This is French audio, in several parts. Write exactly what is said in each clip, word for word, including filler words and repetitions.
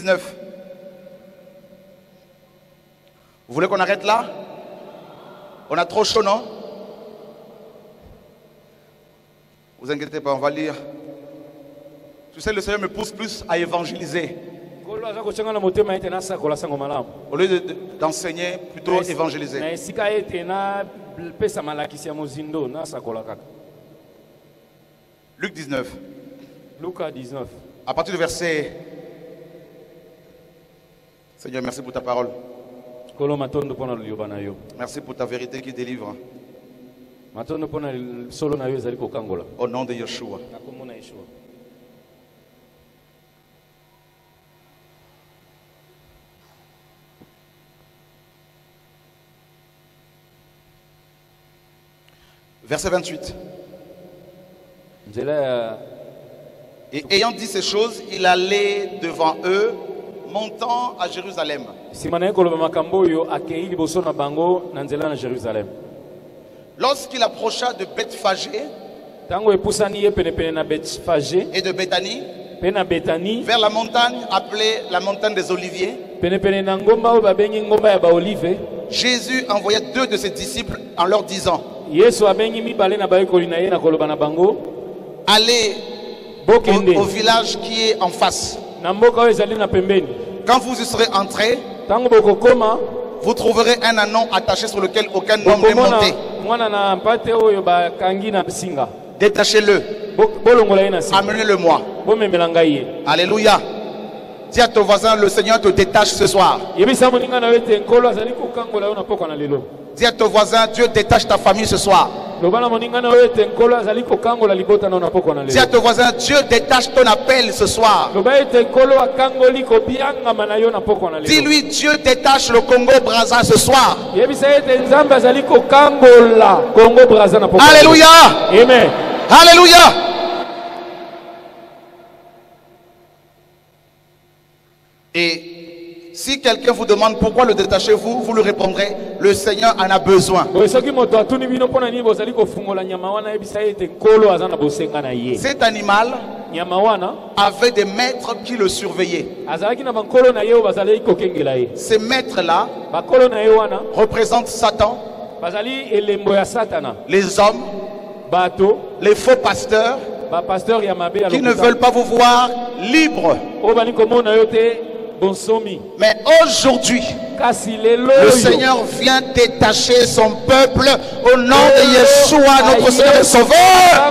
dix-neuf. Vous voulez qu'on arrête là? On a trop chaud, non? Vous inquiétez pas, on va lire. Tu sais, le Seigneur me pousse plus à évangéliser. Au lieu de, de, d'enseigner, plutôt évangéliser. Luc dix-neuf. À partir du verset... Seigneur, merci pour ta parole. Merci pour ta vérité qui délivre. Au nom de Yeshua. Verset vingt-huit. Et ayant dit ces choses, il allait devant eux, montant à Jérusalem. Lorsqu'il approcha de Bethphagée et de Béthanie, vers la montagne appelée la montagne des Oliviers, Jésus envoya deux de ses disciples en leur disant: allez au, au village qui est en face. Quand vous y serez entrés, vous trouverez un anon attaché sur lequel aucun homme n'est monté. Détachez-le. Amenez-le-moi. Alléluia. Dis à ton voisin, le Seigneur te détache ce soir. Dis à ton voisin, Dieu détache ta famille ce soir. Dis à ton voisin, Dieu détache ton appel ce soir. Dis-lui, Dieu détache le Congo-Brazza ce soir. Alléluia. Amen. Alléluia. Et si quelqu'un vous demande pourquoi le détachez-vous, vous lui répondrez: le Seigneur en a besoin. Cet animal avait des maîtres qui le surveillaient. Ces maîtres-là représentent Satan, les hommes, les faux pasteurs qui ne veulent pas vous voir libre. Mais aujourd'hui, le Seigneur vient détacher son peuple au nom de Yeshua, notre Seigneur et Sauveur.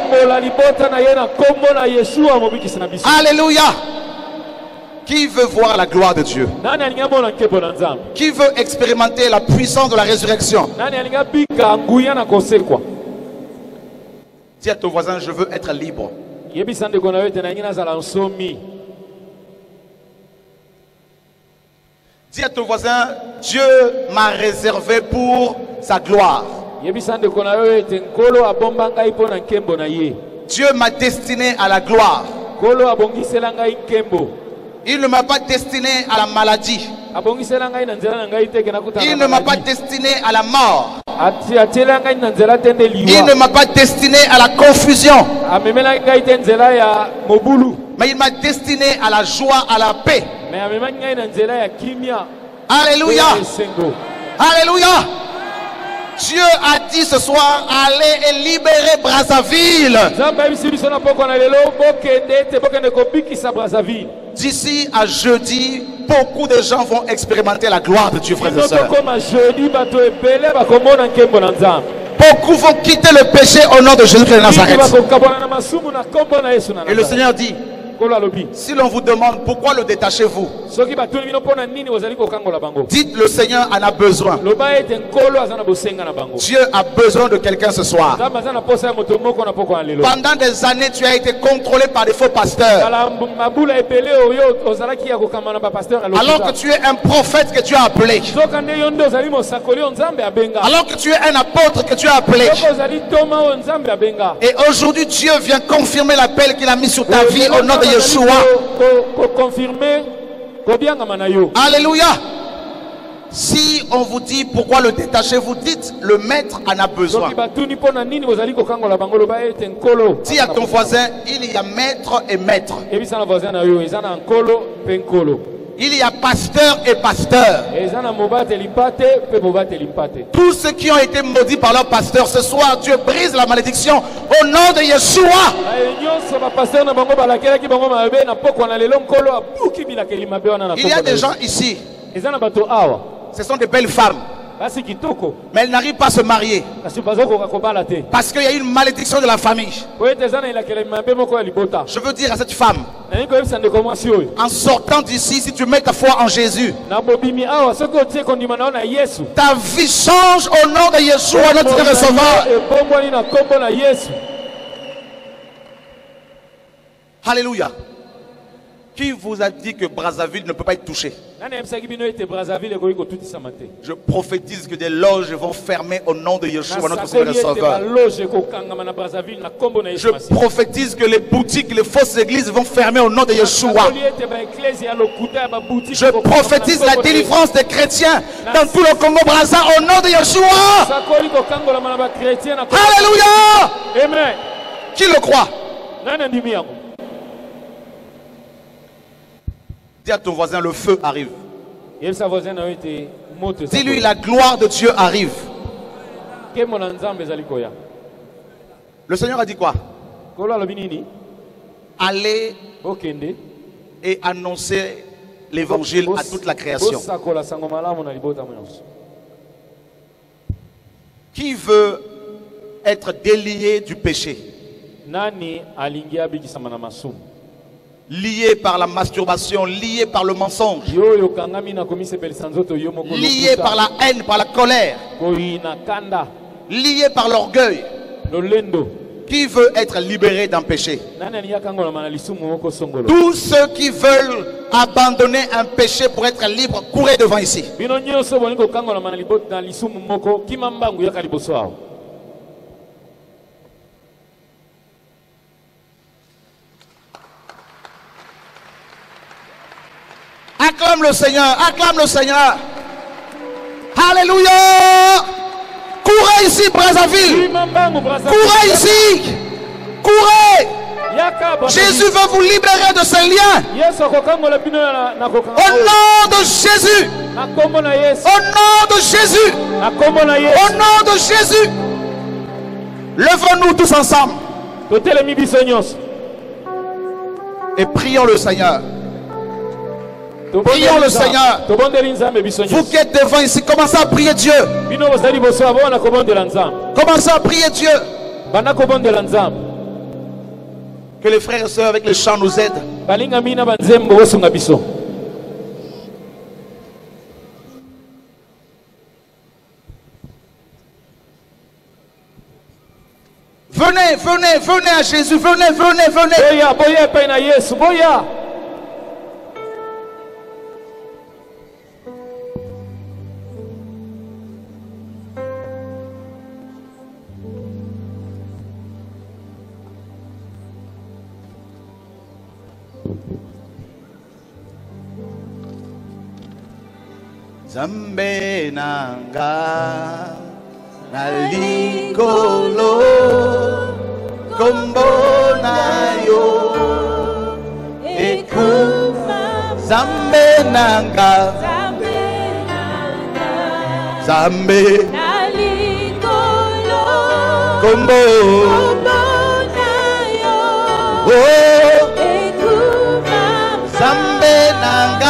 Alléluia. Qui veut voir la gloire de Dieu? Qui veut expérimenter la puissance de la résurrection? Dis à ton voisin, je veux être libre. Dis à ton voisin, Dieu m'a réservé pour sa gloire. Dieu m'a destiné à la gloire. Il ne m'a pas destiné à la maladie. Il ne m'a pas destiné à la mort. Il ne m'a pas destiné à la confusion. Mais il m'a destiné à la joie, à la paix. Alléluia. Alléluia. Dieu a dit ce soir, allez et libérez Brazzaville. D'ici à jeudi, beaucoup de gens vont expérimenter la gloire de Dieu, frères et sœurs. Beaucoup vont quitter le péché au nom de Jésus-Christ de Nazareth. Et le Seigneur dit: si l'on vous demande pourquoi le détachez-vous, dites: le Seigneur en a besoin. Dieu a besoin de quelqu'un ce soir. Pendant des années, tu as été contrôlé par des faux pasteurs. Alors que tu es un prophète que Dieu a appelé. Alors que tu es un apôtre que Dieu a appelé. Et aujourd'hui, Dieu vient confirmer l'appel qu'il a mis sur ta vie au nom de Yeshua. Alléluia. Si on vous dit pourquoi le détacher, vous dites: le maître en a besoin. Dis à ton voisin: il y a maître et maître. Il y a pasteur et pasteur. Tous ceux qui ont été maudits par leur pasteur, ce soir, Dieu brise la malédiction au nom de Yeshua. Il y a des gens ici. Ce sont des belles femmes. Mais elles n'arrivent pas à se marier parce qu'il y a une malédiction de la famille. Je veux dire à cette femme, en sortant d'ici, si tu mets ta foi en Jésus, ta vie change au nom de Yeshua, notre Sauveur. Alléluia. Qui vous a dit que Brazzaville ne peut pas être touché? Je prophétise que des loges vont fermer au nom de Yeshua, notre Seigneur et Sauveur. Je prophétise que les boutiques, les fausses églises vont fermer au nom de Yeshua. Je prophétise la délivrance des chrétiens dans tout le Congo-Brazza au nom de Yeshua. Alléluia. Amen. Qui le croit? Dis à ton voisin, le feu arrive. Dis-lui, la gloire de Dieu arrive. Le Seigneur a dit quoi? Allez et annoncer l'évangile à toute la création. Qui veut être délié du péché? Lié par la masturbation, lié par le mensonge, lié par la haine, par la colère, lié par l'orgueil. Qui veut être libéré d'un péché? Tous ceux qui veulent abandonner un péché pour être libre, courez devant ici. Acclame le Seigneur, acclame le Seigneur. Alléluia. Courez ici, Brazzaville. Courez ici. Courez. Jésus veut vous libérer de ces liens. Au nom de Jésus. Au nom de Jésus. Au nom de Jésus. Levons-nous tous ensemble. Et prions le Seigneur. Prions le Seigneur. Vous qui êtes devant ici, commencez à prier Dieu. Commencez à prier Dieu. Que les frères et sœurs avec les chants nous aident. Venez, venez, venez à Jésus. Venez, venez, venez. Zambe nanga nalikolo kombo na yo ekuma Zambe nanga Zambe nalikolo kombo na yo ekuma Zambe nanga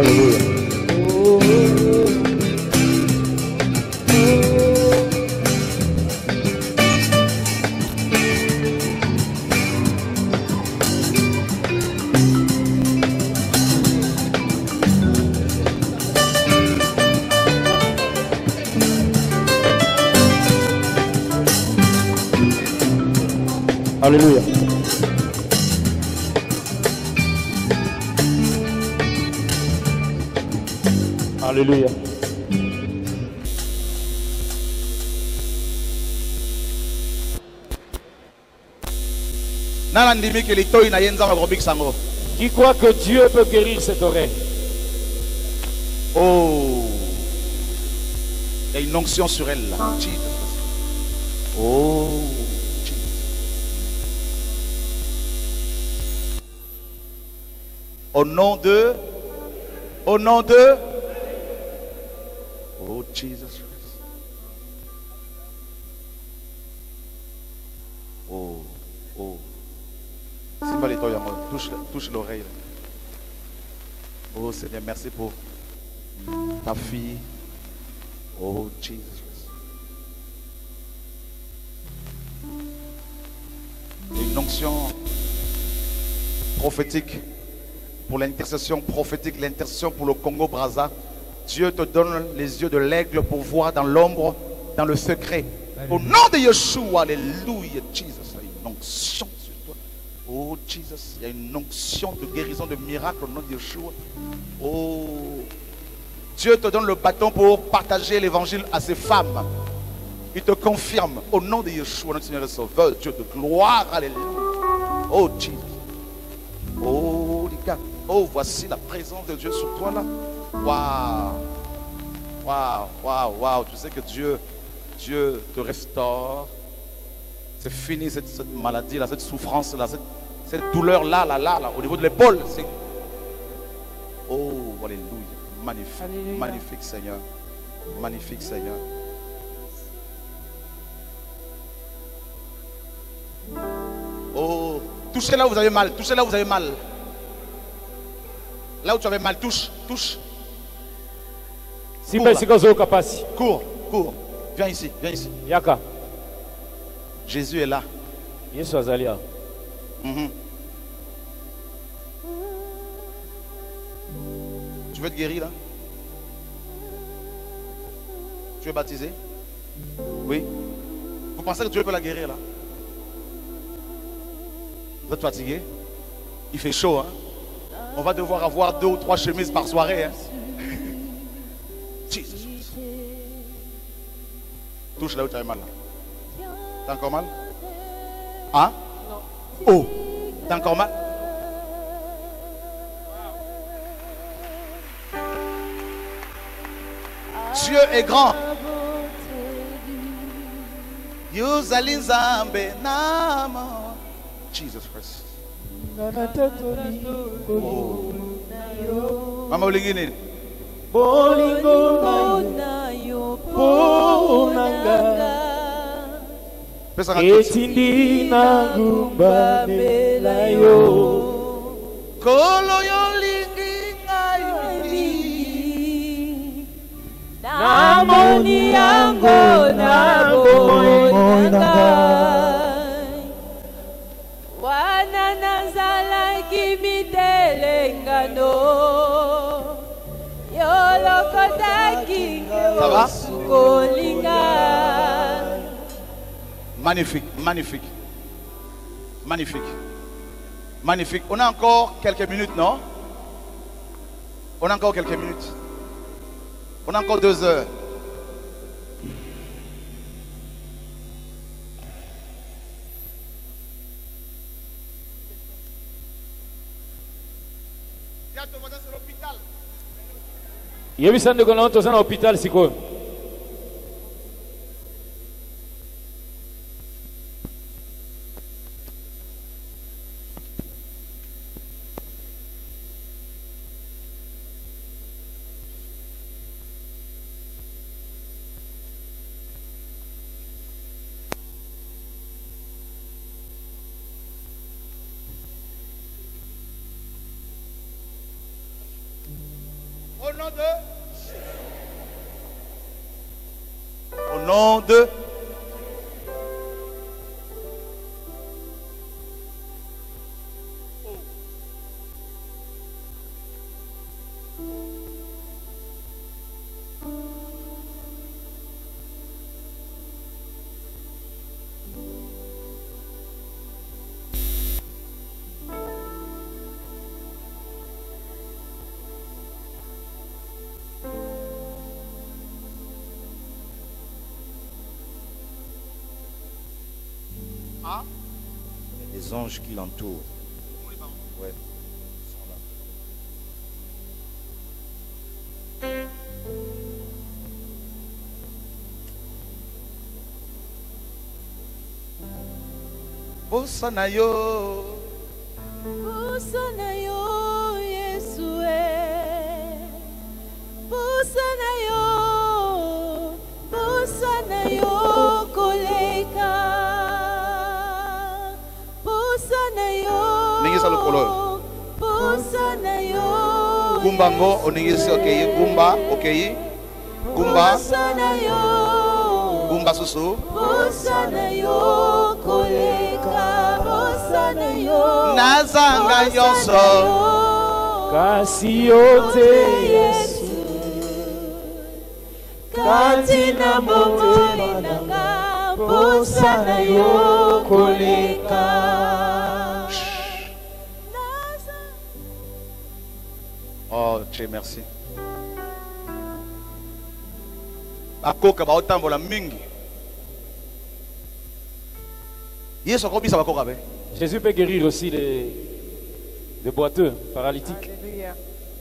Alléluia. Alléluia. Alléluia. Qui croit que Dieu peut guérir cette oreille? Oh, il y a une onction sur elle là. Oh. Au nom de, au nom de, oh Jesus Christ. Oh, oh. C'est pas les toits, touche, touche l'oreille. Oh Seigneur, merci pour ta fille. Oh Jesus Christ. Une onction prophétique. Pour l'intercession prophétique, l'intercession pour le Congo-Brazza. Dieu te donne les yeux de l'aigle pour voir dans l'ombre, dans le secret. Au nom de Yeshua, alléluia, Jesus, il y a une onction sur toi. Oh Jesus, il y a une onction de guérison, de miracle au nom de Yeshua. Oh, Dieu te donne le bâton pour partager l'évangile à ces femmes. Il te confirme au nom de Yeshua, notre Seigneur et Sauveur, Dieu de gloire, alléluia. Oh Jesus. Oh les gars. Oh, voici la présence de Dieu sur toi là. Waouh. Waouh, waouh, waouh. Tu sais que Dieu, Dieu te restaure. C'est fini cette, cette maladie là, cette souffrance là, cette, cette douleur là, là, là, là, au niveau de l'épaule. Oh, alléluia. Magnifique, alléluia. Magnifique Seigneur. Magnifique Seigneur. Oh, touchez là où vous avez mal, touchez là où vous avez mal. Là où tu avais mal, touche, touche. Cours, cours, cours. Viens ici, viens ici. Yaka. Jésus est là. Yesu azalia. Mm-hmm. Tu veux être guéri là? Tu es baptisé? Oui. Vous pensez que Dieu peut la guérir là? Vous êtes fatigué? Il fait chaud, hein? On va devoir avoir deux ou trois chemises par soirée. Hein? Jesus. Touche là où tu as mal. T'as encore mal? Hein? Non. Oh! T'as encore mal? Dieu est grand. Jesus Christ. Oh. Mama ulingini. Bolingo na yo ponanga. Etindi na ngumba bela yo. Kolo yo lingi ngai. Namoni yango na bonanga. Ça va? Magnifique, magnifique. Magnifique. Magnifique. On a encore quelques minutes, non? On a encore quelques minutes. On a encore deux heures. Yebisande kona watu sana hospitali siko. Au nom de... Au nom de... Il y a des anges qui l'entourent. Ouais, ils sont là. Bosanayo, Bosanayo, Yesue. Bosanayo, Bosanayo, koleka. Bosanayo, Ningisa lokolo. Bosanayo, Gumba ngo, oningisi okay, Gumba, okay. Gumba, Bosanayo, Gumba susu. Bosanayo, koleka. Bosanayo, Nazanga yonso. Kasi yote Yesu, kati na motema nanga. Bosanayo, koleka. Oh, Dieu, merci. Akoka ba otambola mingi. Yesu akobisa bakoka be. Jésus peut guérir aussi les, les boiteux, paralytiques. Alléluia.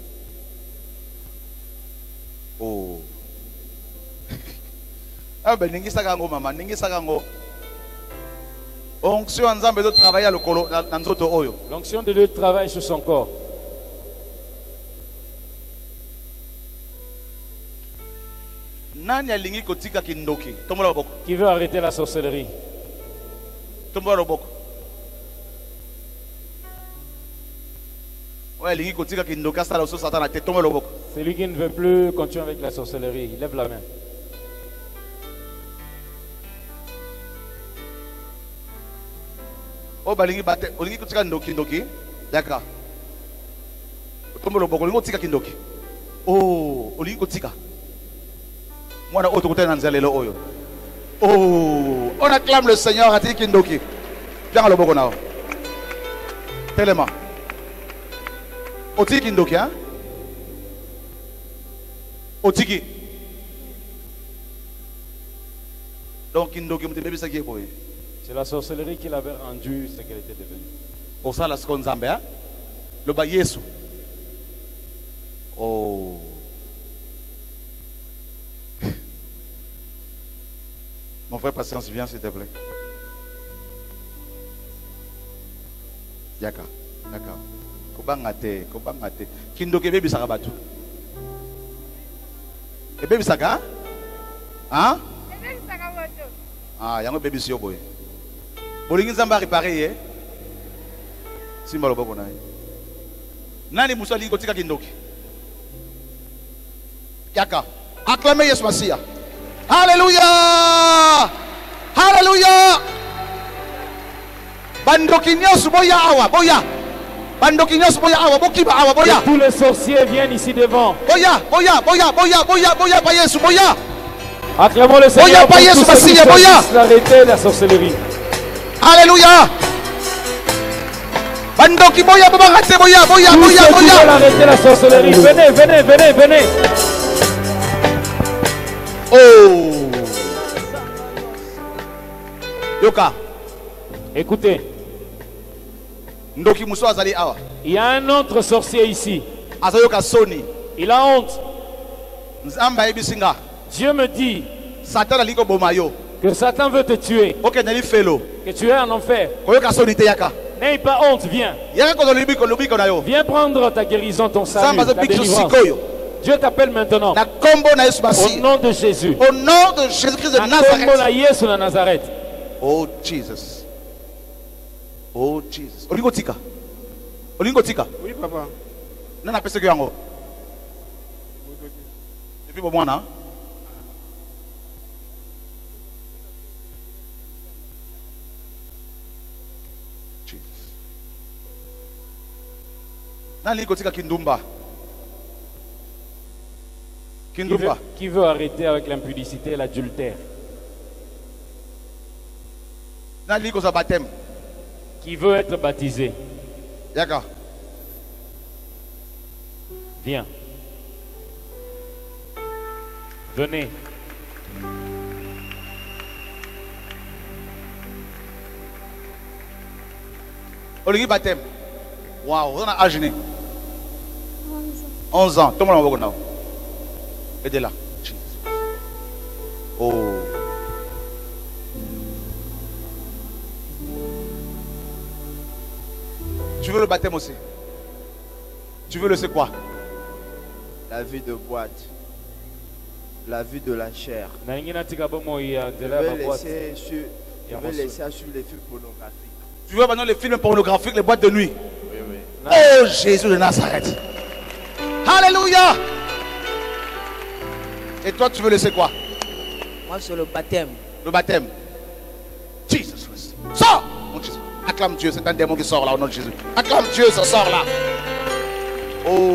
Oh. Ah ben ningisa kango mama, ningisa kango. Onction nzambe do travailler lokolo na nzoto oyo. L'onction de Dieu travaille sur son corps. Nani alingi kotika kindoki? Tomola loboko. Qui veut arrêter la sorcellerie? Tomola loboko. Ouais, alingi kotika kindoka sala so satana te tomola loboko. Celui qui ne veut plus continuer avec la sorcellerie, il lève la main. Oh balingi bate, olingi kotika ndoki ndoki. D'accord. Tomola loboko, olingi kotika kindoki. Oh, olingi kotika. Moi, on oh, on acclame le Seigneur à Kindoki. Viens à l'Obogonao. Tellement. Oti Kindoki, hein? Otiki. Donc Kindoki, c'est la sorcellerie qui l'avait rendu ce qu'elle était devenue. Pour ça, la seconde Zambé, hein? Le bas Yesu. Oh. Mon frère Patience, viens s'il te plaît. D'accord, d'accord. Kobangate, kobangate. Kindoke baby sarabatu. Et baby saka? Hein? Ah, yango baby si boy. Bolingi nzamba réparer eh? Simba loboko na. Nani musali kotika kindoke? Yaka. Acclamez Yesu Masia. Alléluia! Alléluia! Bandoki nyosu boya awa, boya. Bandoki nyosu boya awa, bokiba awa, boya. Tous les sorciers viennent ici devant. Boya, boya, boya, boya, boya, boya, boya, Yesu, boya. Acclamons le Seigneur pour tous ceux qui choisissent d'arrêter la sorcellerie. Alléluia! Bandoki boya, boya, boya, boya, boya, boya. Tous ceux qui veulent arrêter la sorcellerie, venez, venez, venez, venez. Oh! Yoka. Écoutez. Ndoki muso azali awa. Il y a un autre sorcier ici. Azayoka soni. Il a honte. Nzamba ebisinga. Dieu me dit Satan aliko bomayo. Que Satan veut te tuer. OK, nali felo. Que tu es en enfer. Koyoka soni te yaka. N'aie pas honte, viens. Yaka ko lobi ko lobi ko na yo. Viens prendre ta guérison, ton salut, Zamba ta délivrance. Dieu t'appelle maintenant. Au nom de Jésus. Au nom de Jésus-Christ de Nazareth. Oh Jesus. Oh Jesus. Olingo tika. Olingo tika. Oui papa. Nana pese yango. Depuis pour moi, non? Nani kotika Kindumba? Kindumba. Qui veut, qui veut arrêter avec l'impudicité et l'adultère? Nani kosa baptême? Qui veut être baptisé? D'accord. Viens. Venez. Olingi baptême. Waouh, on a âge né. onze ans. Tout le monde va aidez là. Oh. Tu veux le baptême aussi? Tu veux le c'est quoi? La vie de boîte. La vie de la chair. Je vais laisser sur, je vais laisser sur les films pornographiques. Tu veux maintenant les films pornographiques, les boîtes de nuit? Oui, oui. Oh Jésus de Nazareth. Alléluia. Et toi tu veux laisser quoi? Moi c'est le baptême. Le baptême. Jesus Christ. Sors. Mon Jésus. Acclame Dieu, c'est un démon qui sort là au nom de Jésus. Acclame Dieu, ça sort là. Oh.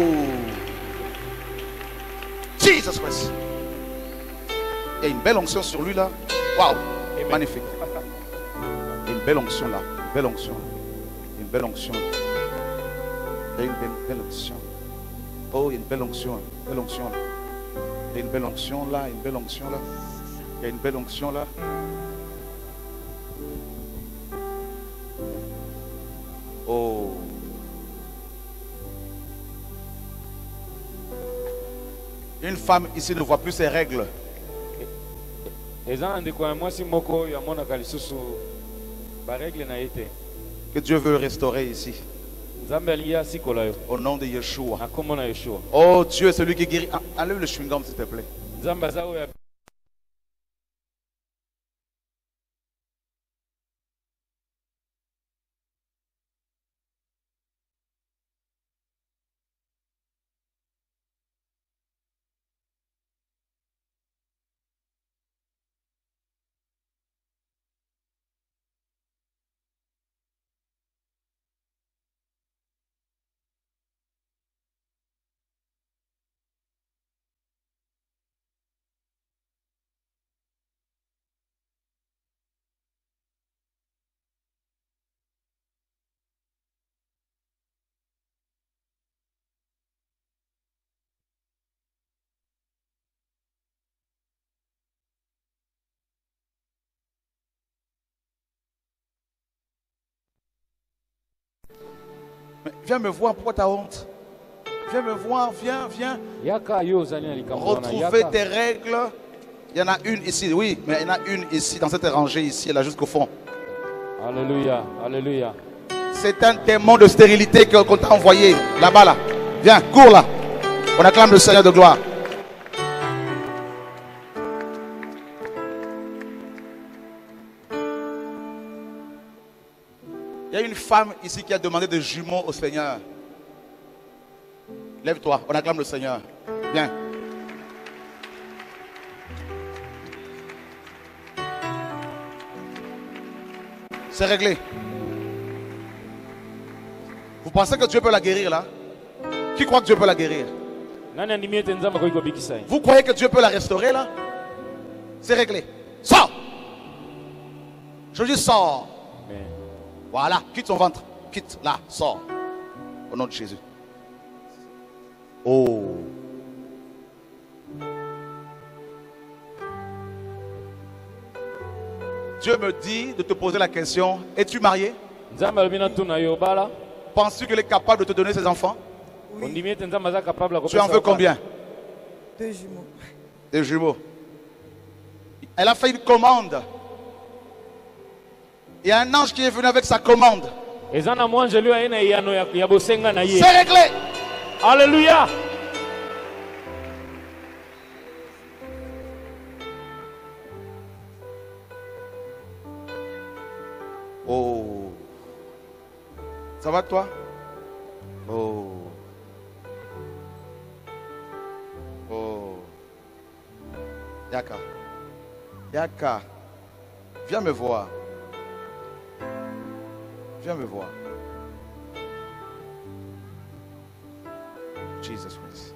Jesus Christ. Il y a une belle onction sur lui là. Waouh. Magnifique. Il y a une belle onction là. Une belle onction. Une belle onction. Il y a une belle, belle onction. Oh, il y a une belle onction. Une belle onction là. Il y a une belle onction là. Une belle onction là. Il y a une belle onction là. Oh. Une femme ici ne voit plus ses règles. Que Dieu veut restaurer ici. Au nom de Yeshua. Oh Dieu, celui qui guérit. Enlève le chewing-gum s'il te plaît. Mais viens me voir, pourquoi tu as honte? Viens me voir, viens, viens. Retrouver tes règles. Il y en a une ici, oui, mais il y en a une ici, dans cette rangée ici, là, jusqu'au fond. Alléluia, alléluia. C'est un démon de stérilité qu'on t'a envoyé, là-bas, là. Viens, cours là. On acclame le Seigneur de gloire. Il y a une femme ici qui a demandé des jumeaux au Seigneur. Lève-toi, on acclame le Seigneur. Viens. C'est réglé. Vous pensez que Dieu peut la guérir là? Qui croit que Dieu peut la guérir? Vous croyez que Dieu peut la restaurer là? C'est réglé. Sors! Je dis sors. Voilà, quitte son ventre. Quitte, là, sors. Au nom de Jésus. Oh. Dieu me dit de te poser la question, es-tu marié? Penses-tu qu'il est capable de te donner ses enfants? Oui. Tu en veux combien? Deux jumeaux. Deux jumeaux. Elle a fait une commande. Il y a un ange qui est venu avec sa commande. C'est réglé. Alléluia. Oh. Ça va toi? Oh. Oh. Yaka. Yaka. Viens me voir. Viens me voir. Jesus Christ.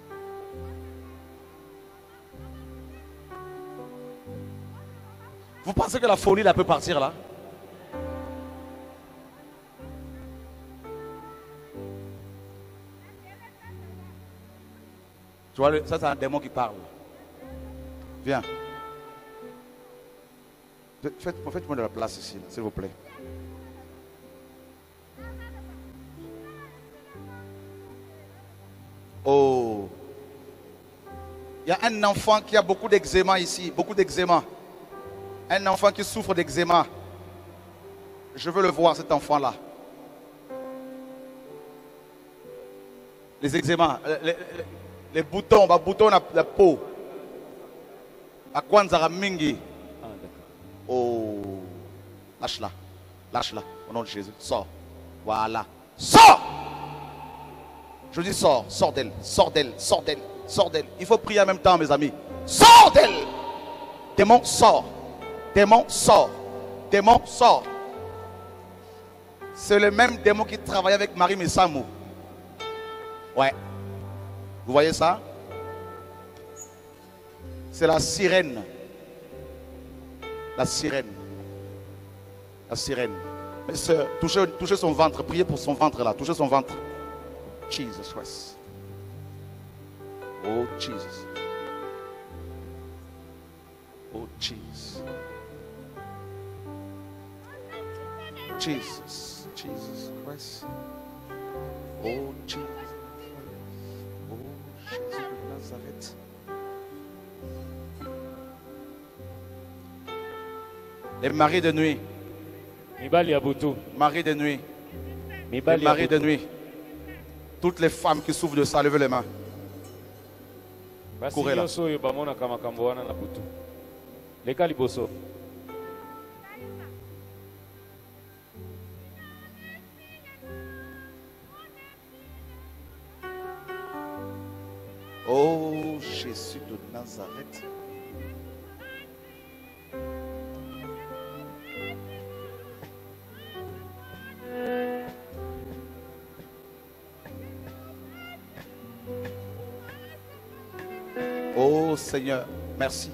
Vous pensez que la folie là peut partir là? Tu vois, ça c'est un démon qui parle. Viens. Faites-moi faites de la place ici, s'il vous plaît. Oh. Il y a un enfant qui a beaucoup d'eczéma ici, beaucoup d'eczéma. Un enfant qui souffre d'eczéma. Je veux le voir, cet enfant-là. Les eczémas, les, les, les boutons, les boutons de la peau. À Kwanzara Mingi. Oh. Lâche-la. Lâche-la. Au nom de Jésus. Sors. Voilà. Sors! Je dis sors. Sors d'elle. Sors d'elle. Sors d'elle. Sors d'elle. Il faut prier en même temps, mes amis. Sors d'elle! Démon, sors. Démon, sort. Démon, sort. C'est le même démon qui travaillait avec Marie Messamou. Ouais. Vous voyez ça? C'est la sirène. La sirène. La sirène. Mes soeurs, touchez, touchez son ventre. Priez pour son ventre là. Touchez son ventre. Jesus Christ. Oh Jesus. Oh Jesus. Jesus, Jesus Christ. Oh Jesus. Oh Jésus de Nazareth. Les maris de nuit. Maris de nuit. Les maris de nuit. Toutes les femmes qui souffrent de ça, levez les mains. Courez là. Oh Jésus de Nazareth. Oh Seigneur, merci.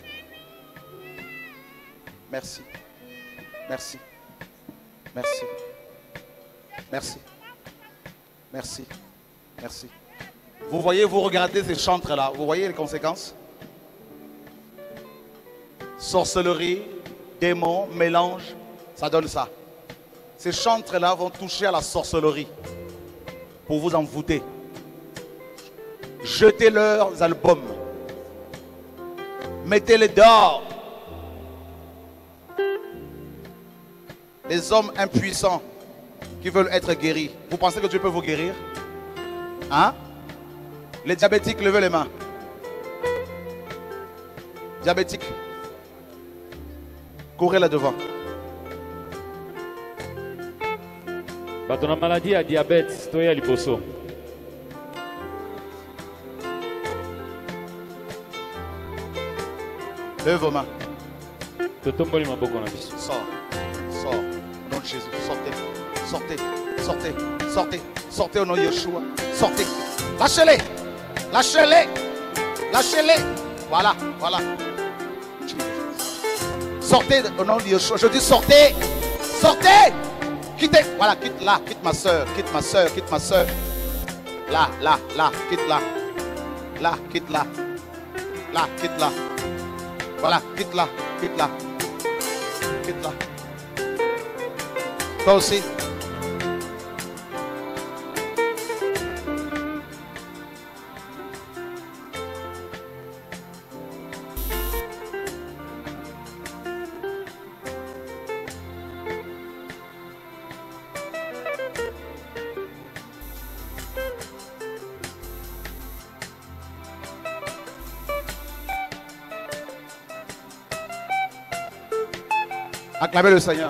Merci. Merci. Merci. Merci. Merci. Merci. Vous voyez, vous regardez ces chantres-là, vous voyez les conséquences? Sorcellerie, démons, mélange, ça donne ça. Ces chantres-là vont toucher à la sorcellerie pour vous envoûter. Jetez leurs albums. Mettez-les dehors. Les hommes impuissants qui veulent être guéris. Vous pensez que Dieu peut vous guérir? Hein? Les diabétiques, levez les mains. Diabétiques. Courez là devant. Bah, ton maladie à diabète, toi à liposo. Levez vos mains. Sors. Sors. Au nom de Jésus. Sortez. Sortez. Sortez. Sortez. Sortez au nom de Yeshua. Sortez. Lâchez-les. Lâchez-les. Lâchez-les. Voilà. Voilà. Sortez au nom de Yeshua. Je dis sortez. Sortez. Quittez. Voilà. Quitte là. Quitte ma soeur. Quitte ma soeur. Quitte ma soeur. Là. Là. Là. Quitte là. Là. Quitte là. Là. Quitte là. Voilà, quitte là, quitte là, quitte là. Toi aussi. Acclamez le Seigneur.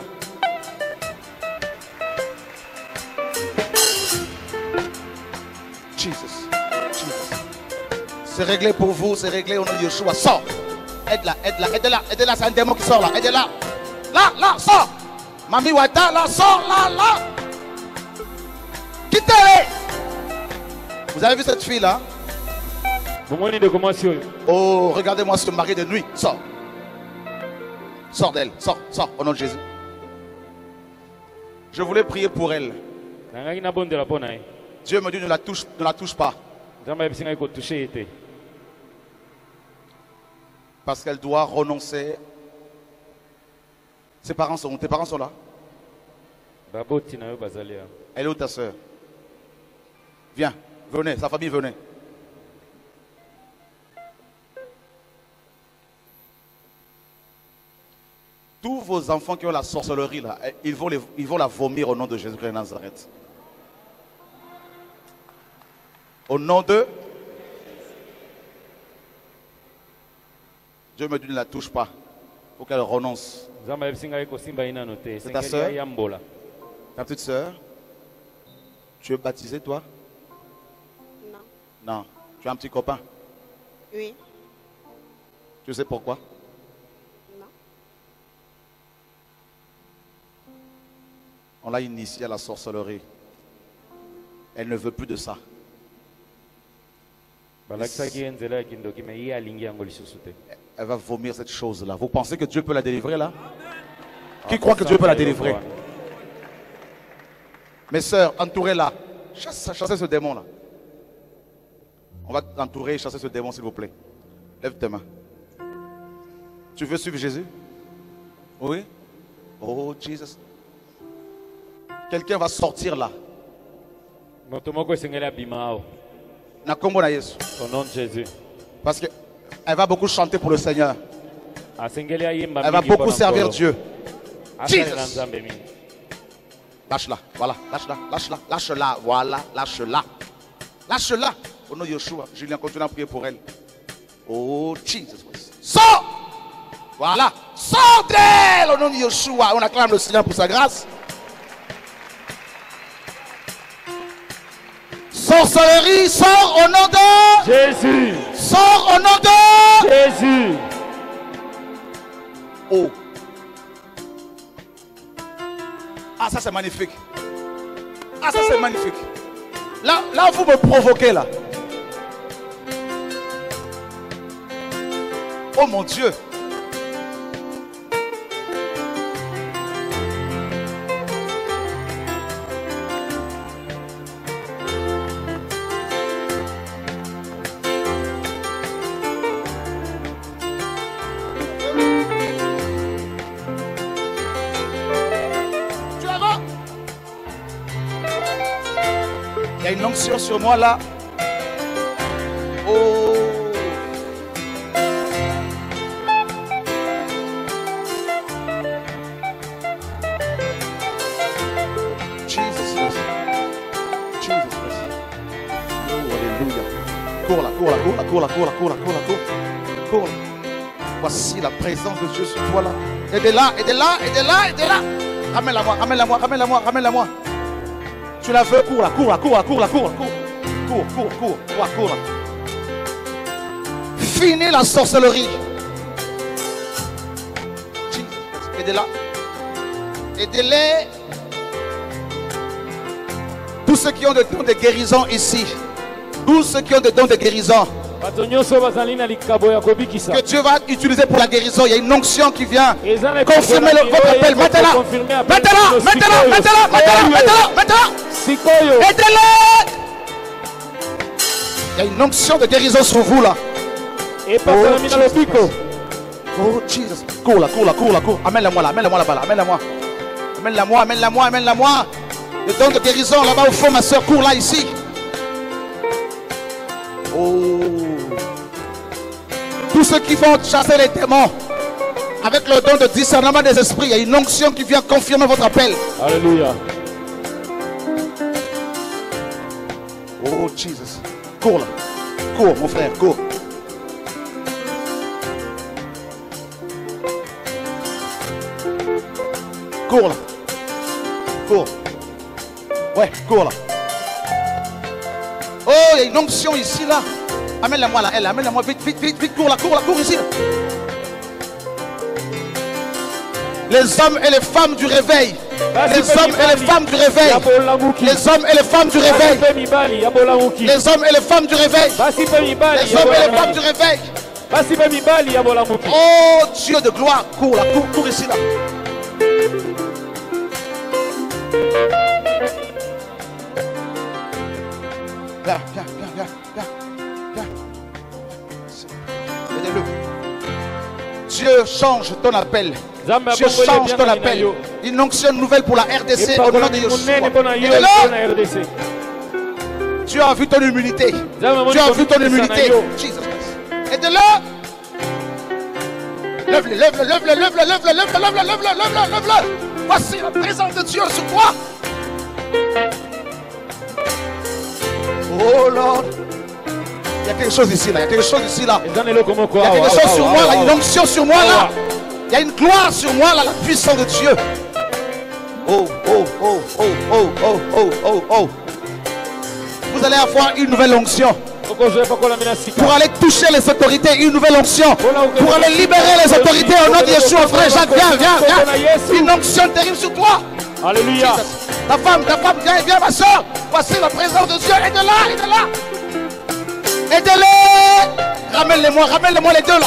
Jesus. Jesus. C'est réglé pour vous, c'est réglé au nom de Yeshua. Sors. aide-la, aide-la, aide-la, aide-la, c'est un démon qui sort là, aide-la. Là, là, sors. Mami Wata, là, sors, là, là. Quittez-les. Vous avez vu cette fille là? Oh, regardez-moi ce mari de nuit. Sors. Sors d'elle, sors, sors, au nom de Jésus. Je voulais prier pour elle. Dieu me dit ne la touche, ne la touche pas. Parce qu'elle doit renoncer. Ses parents sont, tes parents sont là. Elle est où ta soeur? Viens, venez, sa famille venez. Tous vos enfants qui ont la sorcellerie là, ils vont, les, ils vont la vomir au nom de Jésus-Christ de Nazareth. Au nom de Dieu me dit ne la touche pas. Il faut qu'elle renonce. C'est ta soeur? Ta petite soeur? Tu es baptisé toi? Non. Non. Tu as un petit copain? Oui. Tu sais pourquoi? Non. On l'a initiée à la sorcellerie. Elle ne veut plus de ça. Elle va vomir cette chose-là. Vous pensez que Dieu peut la délivrer là? Qui croit que Dieu peut la délivrer? Mes sœurs, entourez-la. Chassez, chassez ce démon là. On va t'entourer et chasser ce démon s'il vous plaît. Lève tes mains. Tu veux suivre Jésus? Oui? Oh Jesus. Quelqu'un va sortir là. Au nom de Jésus. Parce qu'elle va beaucoup chanter pour le Seigneur. Elle va beaucoup servir Dieu. Jesus. Lâche-la, voilà, lâche-la, lâche-la, lâche-la, voilà, lâche-la. Lâche-la. Au nom de Yeshua, Julien, continue à prier pour elle. Oh Jesus. Sors! Voilà, sors d'elle au nom de Yeshua. On acclame le Seigneur pour sa grâce. Sorcellerie, sors au nom de Jésus. Sors au nom de Jésus. Oh. Ah, ça c'est magnifique. Ah, ça c'est magnifique. Là, là, vous me provoquez là. Oh mon Dieu. Il y a une onction sur moi là. Oh. Jesus. Jesus. Oh, alléluia. Cours là, cours là, cours là, cours là, cours là, cours là, cours là, cours là. Cours là. Voici la présence de Dieu sur toi là. Aidez-la, aidez-la, aidez-la, aidez-la. Ramène-la moi, ramène-la moi, ramène-la moi, ramène-la moi. Tu la veux, cours là, cours là, cours là, cours là, cours là, cours, cours, cours, cours, cours, cours là. Finis la sorcellerie. Aidez-la. Aidez-les. Tous ceux qui ont des dons de guérison ici. Tous ceux qui ont des dons de guérison. Que Dieu va utiliser pour la guérison. Il y a une onction qui vient confirmer le, votre appel. Mettez-la. Mettez-la. Mettez-la. Mettez-la. Mettez-la. Mettez-la. Mettez-la. Aidez-les. Il y a une onction de guérison sur vous là. Oh Jesus. Oh Jesus. Cours là, cours là, cours là, cours. Amène-la moi là, amène-la moi là-bas là, amène-la moi. Amène-la moi, amène-la moi, amène-la moi. Le don de guérison là-bas au fond, ma soeur, cours là ici. Oh. Tous ceux qui vont chasser les démons avec le don de discernement des esprits, il y a une onction qui vient confirmer votre appel. Alléluia. Oh Jesus. Cours là. Cours mon frère, cours. Cours là. Cours. Ouais, cours là. Oh, il y a une onction ici là. Amène-la moi là, elle, amène-la moi vite, vite, vite, vite, cours là, cours là, cours ici là. Les hommes et les femmes du réveil. Les hommes et les femmes du réveil. Les hommes et les femmes du réveil. Les hommes et les femmes du réveil. Les hommes et les femmes du réveil. Oh Dieu de gloire, cours là, cours, cours ici là. Viens, viens, viens, viens, viens, viens. Aidez-le. Dieu change ton appel. Dieu change ton appel. Une onction nouvelle pour la R D C au nom de Yeshua. Aidez-le. Tu as vu ton humilité. Tu as vu ton humilité. Aidez-le. Lève-le, lève-le, lève-le, lève-le, lève-le, lève-le, lève-le, lève-le, lève-le, lève-le. Voici la présence de Dieu sur toi. Oh Lord. Il y a quelque chose ici là. Il y a quelque chose ici là. Il y a quelque chose sur moi là. Une onction sur moi là. Il y a une gloire sur moi là. La puissance de Dieu. Oh, oh, oh, oh, oh, oh, oh, oh, oh. Vous allez avoir une nouvelle onction. Pour aller toucher les autorités, une nouvelle onction. Pour aller libérer les autorités au nom de Yeshua. Frère Jacques, viens, viens, viens. Une onction terrible sur toi. Alléluia. Ta femme, ta femme, viens, viens ma soeur. Voici la présence de Dieu. Aide-la, aide-la. Aide-les. Ramène-les-moi, ramène-les-moi les deux là.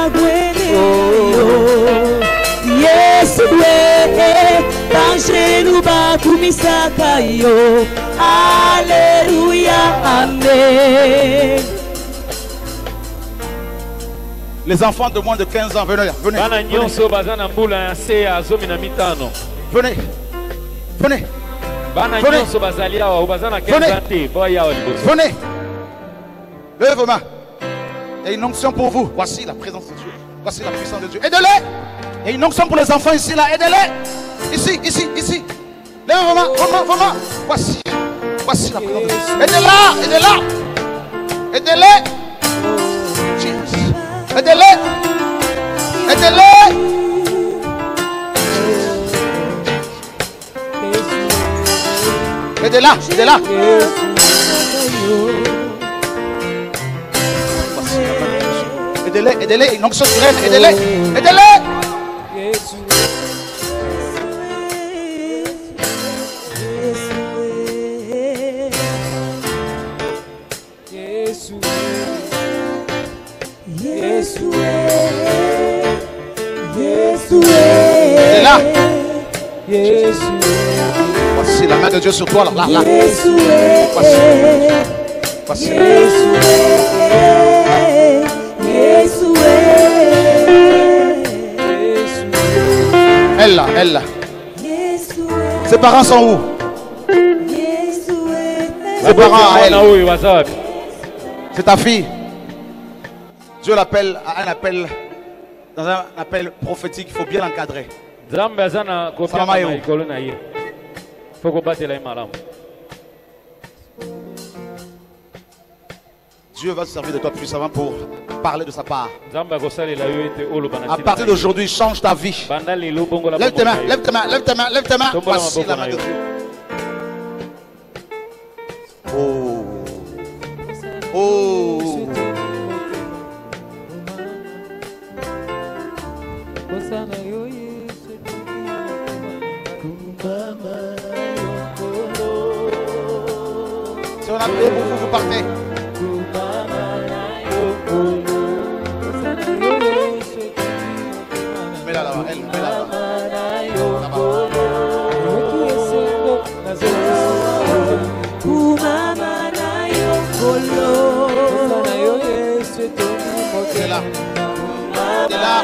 Yes, we, Yo. Alléluia, amen. Les enfants de moins de quinze ans, venez là, venez. Venez. Venez. Venez. Venez. Venez. Levez vos mains. Il y a une onction pour vous. Voici la présence de Dieu. Voici la puissance de Dieu. Aidez-les. Il y a une onction pour les enfants ici, là. Aidez-les. Ici, ici, ici. Levez vos mains, vos mains, vos mains. Voici. Voici la présence de Dieu. Aidez-la, aidez-la. Aidez-les. Aidez-les. Aidez-les. Aidez-la, aidez-la. Aidez-les, aidez-les. Une onction sur elle. Aidez-les. Aidez-les. Et là, voici la main de Dieu sur toi, là, là, là. Voici, voici. Elle là, elle là. Ses parents sont où? Ses parents à elle. C'est ta fille. Dieu l'appelle à un appel. Dans un appel prophétique, il faut bien l'encadrer. Dieu va se servir de toi puissamment pour parler de sa part. À partir d'aujourd'hui, change ta vie. Lève tes mains, lève tes mains, lève tes mains, lève tes mains. Voici la main de Dieu. Oh. Oh. Si on a prié pour vous, vous partez. Mets là, là-bas, elle, mets là-bas. Elle est là. Elle est là.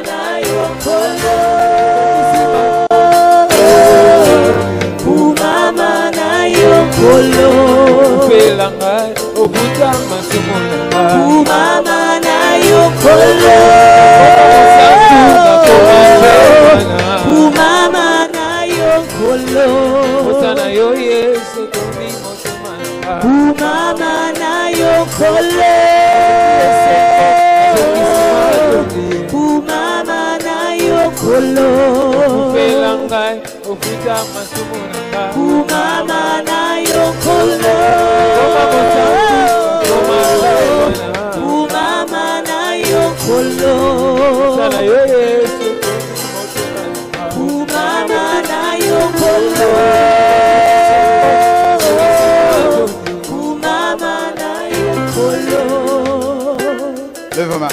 Lève vos mains.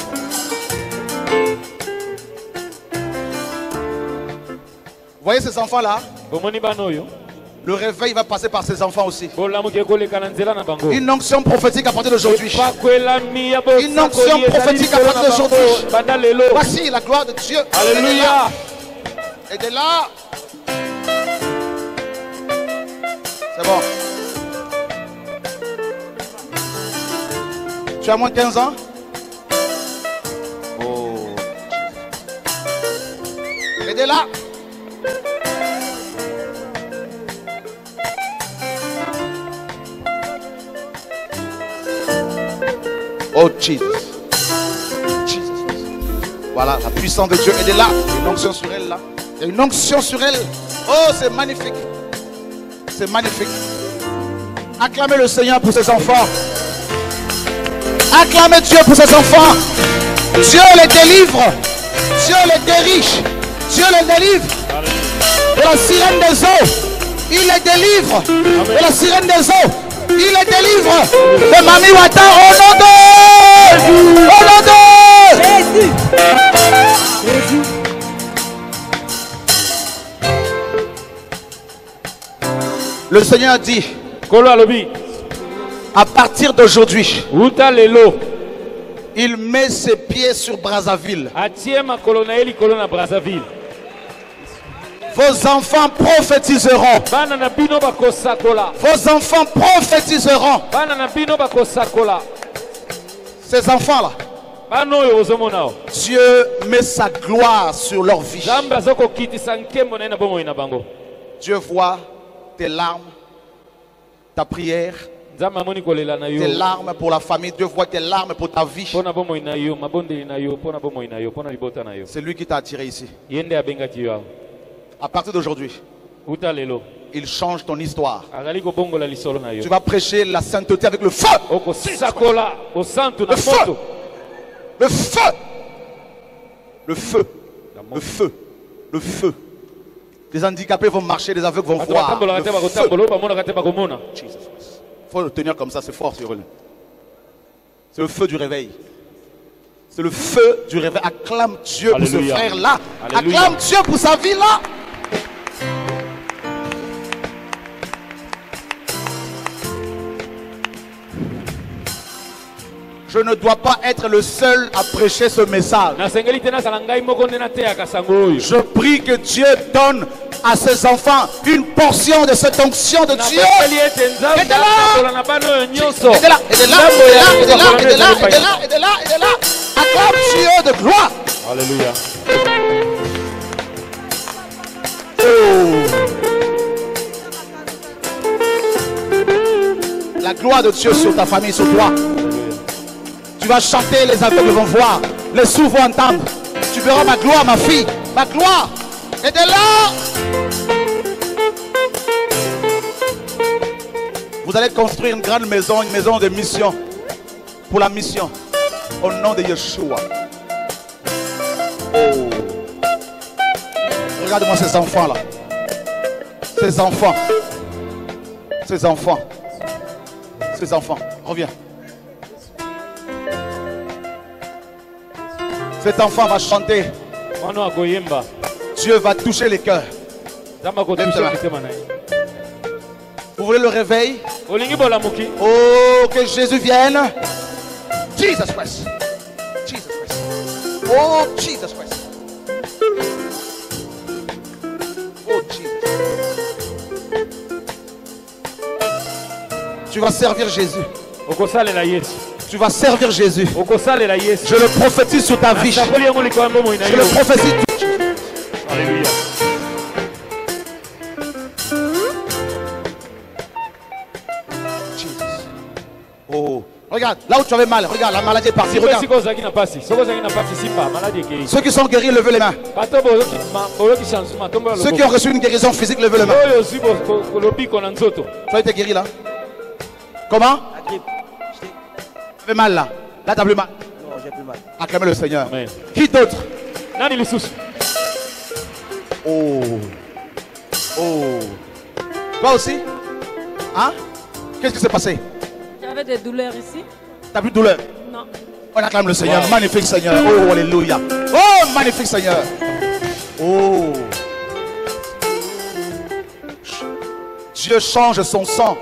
Voyez ces enfants-là? Le réveil va passer par ces enfants aussi. Une onction prophétique à partir d'aujourd'hui. Une onction prophétique à partir d'aujourd'hui. Voici la gloire de Dieu. Alléluia. Et de là. C'est bon. Tu as moins de quinze ans? Oh. Et de là. Oh Jesus. Jesus. Voilà, la puissance de Dieu. Elle est là. Il y a une onction sur elle là. Il y a une onction sur elle. Oh, c'est magnifique. C'est magnifique. Acclamez le Seigneur pour ses enfants. Acclamez Dieu pour ses enfants. Dieu les délivre. Dieu les dirige. Dieu les délivre de la sirène des eaux. Il les délivre de la sirène des eaux. Il les délivre de Mami Wata au nom de au nom de Jésus. Jésus. Le Seigneur dit, à partir d'aujourd'hui, il met ses pieds sur Brazzaville. Vos enfants prophétiseront. Vos enfants prophétiseront. Ces enfants-là, Dieu met sa gloire sur leur vie. Dieu voit tes larmes, ta prière, tes larmes pour la famille. Dieu voit tes larmes pour ta vie. C'est lui qui t'a attiré ici. À partir d'aujourd'hui, il change ton histoire. Tu vas prêcher la sainteté avec le feu. Le feu. Le feu. Le feu. Le feu. Le feu. Les handicapés vont marcher, les aveugles vont voir. Il faut le tenir comme ça, c'est fort sur eux. C'est le feu du réveil. C'est le feu du réveil. Acclame Dieu pour ce frère-là. Acclame Dieu pour sa vie-là. Je ne dois pas être le seul à prêcher ce message. Je prie que Dieu donne à ses enfants une portion de cette onction de Dieu. Et de là, et de là, et de là, et de là, et de là, et de là, et de là, et de là. Acclame Dieu de gloire. Alléluia. La gloire de Dieu sur ta famille, sur toi. Tu vas chanter, les aveugles vont voir, les sourds vont entendre. Tu verras ma gloire, ma fille, ma gloire. Et de là, vous allez construire une grande maison, une maison de mission. Pour la mission. Au nom de Yeshua. Oh. Regarde-moi ces enfants-là. Ces enfants. Ces enfants. Ces enfants. Reviens. Cet enfant va chanter. Dieu va toucher les cœurs. Vous voulez le réveil? Oh, que Jésus vienne. Jesus Christ. Jesus Christ. Oh, Jesus Christ. Oh, Jesus. Tu vas servir Jésus. Tu vas servir Jésus. Je le prophétise sur ta vie. Je le prophétise. Alléluia. Oh, regarde, là où tu avais mal, regarde, la maladie est partie. Regarde. Ceux qui sont guéris, levez les mains. Ceux qui ont reçu une guérison physique, levez les mains. Tu as été guéri là? Comment? Tu avais mal là. Là, tu as plus mal. Non, j'ai plus mal. Acclamez le Seigneur. Amen. Qui d'autre? Oh. Oh. Toi aussi? Hein? Qu'est-ce qui s'est passé? J'avais des douleurs ici. T'as plus de douleur? Non. On acclame le Seigneur. Wow. Magnifique Seigneur. Oh, alléluia. Oh, magnifique Seigneur. Oh. Dieu change son sang.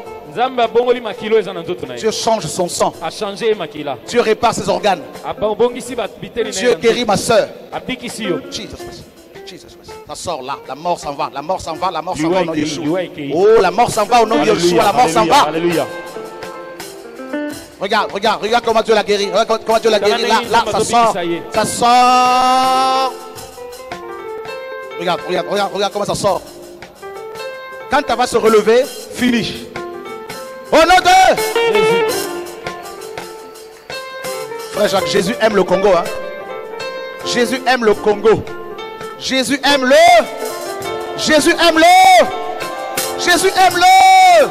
Dieu change son sang. Dieu répare ses organes. Dieu guérit ma soeur. Jesus Christ. Jesus Christ. Ça sort là. La mort s'en va. La mort s'en va. La mort s'en va au nom de Yeshua. Oh, la mort s'en va au nom de Yeshua. La mort s'en va. Alléluia. Regarde, regarde, regarde comment Dieu l'a guéri. Regarde comment Dieu l'a guéri. Là, là, ça sort. Ça sort. Regarde, regarde, regarde, regarde comment ça sort. Quand tu vas se relever, fini. Au nom de Jésus. Frère Jacques, Jésus aime le Congo. Hein? Jésus aime le Congo. Jésus aime le. Jésus aime le. Jésus aime le.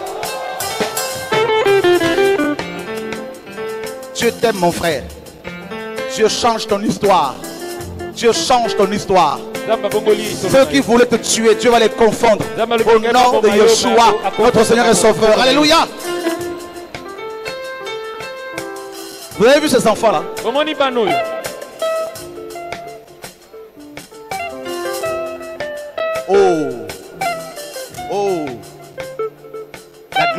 Dieu t'aime, mon frère. Dieu change ton histoire. Dieu change ton histoire. Ceux qui voulaient te tuer, Dieu va les confondre. Au nom de Yeshua, notre Seigneur et Sauveur. Alléluia. Vous avez vu ces enfants-là? Oh. Oh.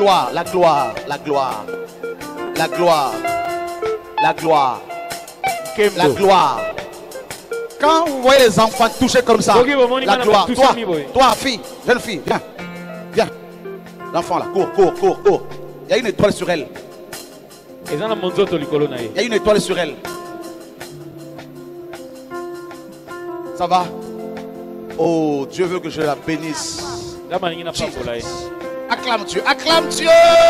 gloire, la gloire, la gloire, la gloire, la gloire, la gloire. Quand vous voyez les enfants touchés comme ça, la gloire. Toi, toi, fille, jeune fille, viens, viens. L'enfant là, cours, cours, cours, cours. Il y a une étoile sur elle. Il y a une étoile sur elle. Ça va? Oh, Dieu veut que je la bénisse. Acclame Dieu, acclame Dieu.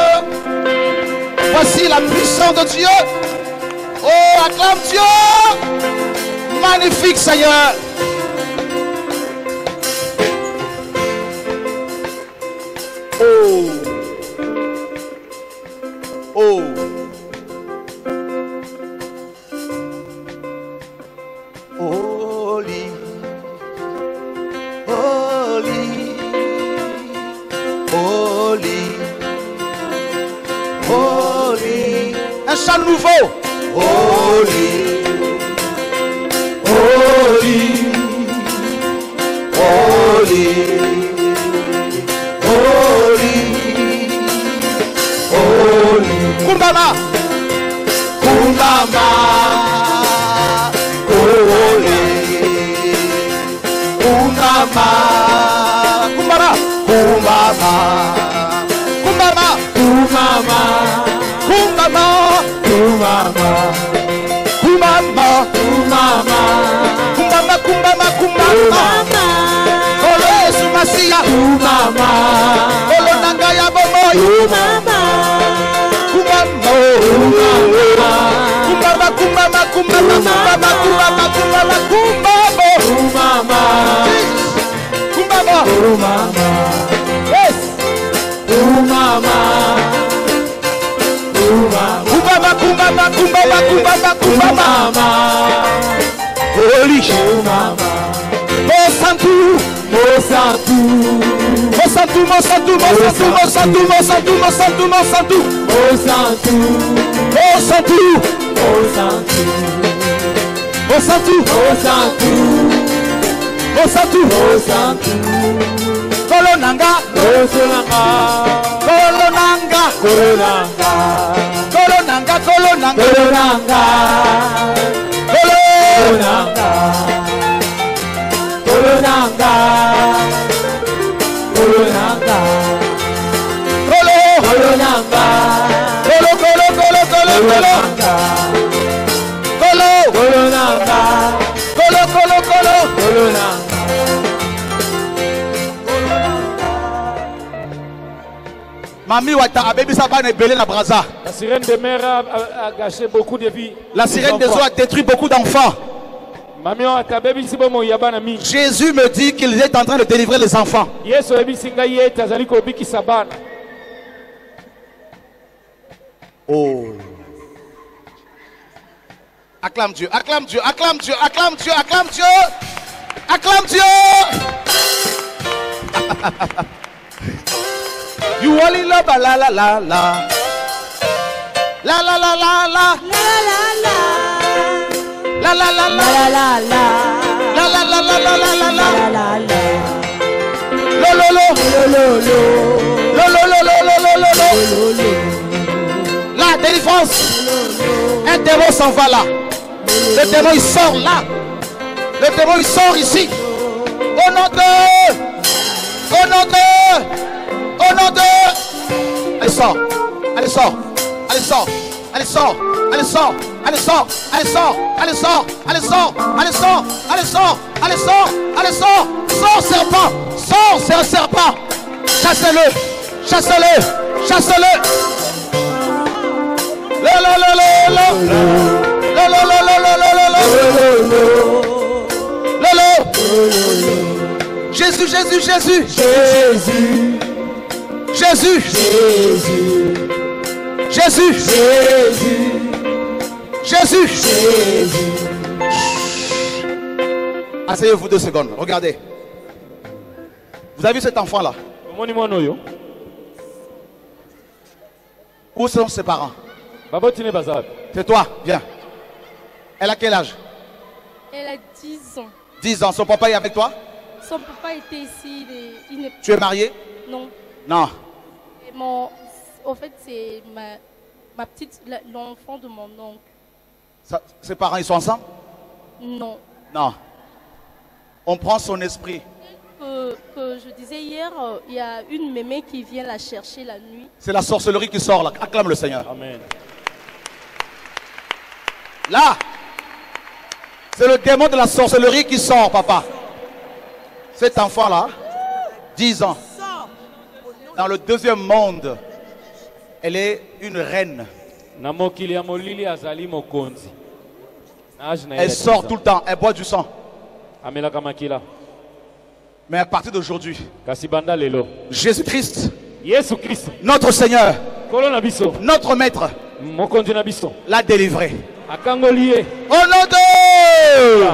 Voici la puissance de Dieu. Oh, acclame Dieu. Magnifique Seigneur. Oh. Oh. Holy. Holy. Holy. Holy. Un chant nouveau. Holy. Holy. Holy. Kumbama, Kumbama, Holy, Kumbama, Kumbama, Kumbama, Kumbama, Kumbama, Kumbama, Kumbama, Kumbama, Kumbama, Kumbama, Kumbama, Olo Yesu Masia, Kumbama, Olo Nangaya Bomoy, Kumbama. Kumbaba, kumbaba, kumbaba, kumbaba, kumbaba, kumbaba, kumbaba, kumbaba, kumbaba, yes, kumbaba, kumbaba, kumbaba, kumbaba, kumbaba, kumbaba, holy, Mosantu, Mosantu, Mosantu, Mosantu, Mosantu, Mosantu, Mosantu, Mosantu, Mosantu, Mosantu, Mosantu, Mosantu, Mosantu, Mosantu, Mosantu, Kolonanga, Kolonanga, Kolonanga, Kolonanga, Kolonanga, Kolonanga, Kolonanga, Kolonanga. Kolonanga, Kolonanga, Kolo, Kolonanga, Kolo, Kolo, Kolo, Kolo, Kolonanga, Kolo, Kolonanga, Kolo, Kolo, Kolo, Kolonanga. Mami Wata a bébi Saban et belé la braza. La sirène de mer a, a, a gâché beaucoup de vies. La sirène des eaux a détruit beaucoup d'enfants. Jésus me dit qu'il est en train de délivrer les enfants. Oh. Acclame Dieu, acclame Dieu, acclame Dieu, acclame Dieu, acclame Dieu. Acclame Dieu. You only love la la la la. La la la la la. La la la la la la la la la la la la la la la lo lo lo lo lo lo lo lo lo lo. La délivrance. Un démon s'en va là. Le démon il sort là. Le démon il sort ici. Au nom de, au nom de, au nom de. Allez sort, allez sort, allez sort, allez sort, allez sort. Allez sort, allez sort, allez sort, allez sort, allez sort, allez sort, allez sort, allez sort, sort serpent, sort, c'est un serpent, chassez-le, chassez-le, chassez-le. Le le le le le le le le le le. Jésus, Jésus, Jésus, Jésus, Jésus, Jésus, Jésus, Jésus. Jésus. Jésus. Asseyez-vous deux secondes. Regardez. Vous avez vu cet enfant-là? Où sont ses parents? C'est toi. Viens. Elle a quel âge? Elle a dix ans. dix ans. Son papa est avec toi? Son papa était ici. Il est, il est... Tu es marié? Non. Non. Et mon, au fait, c'est ma, ma petite, l'enfant de mon oncle. Ça, ses parents, ils sont ensemble? Non. Non. On prend son esprit. Que, que je disais hier, il y a une mémé qui vient la chercher la nuit. C'est la sorcellerie qui sort là. Acclame le Seigneur. Amen. Là, c'est le démon de la sorcellerie qui sort, papa. Cet enfant-là, dix ans, dans le deuxième monde, elle est une reine. Elle sort tout le temps, elle boit du sang. Mais à partir d'aujourd'hui, Jésus-Christ, notre Seigneur, notre Maître, l'a délivré. Au nom de...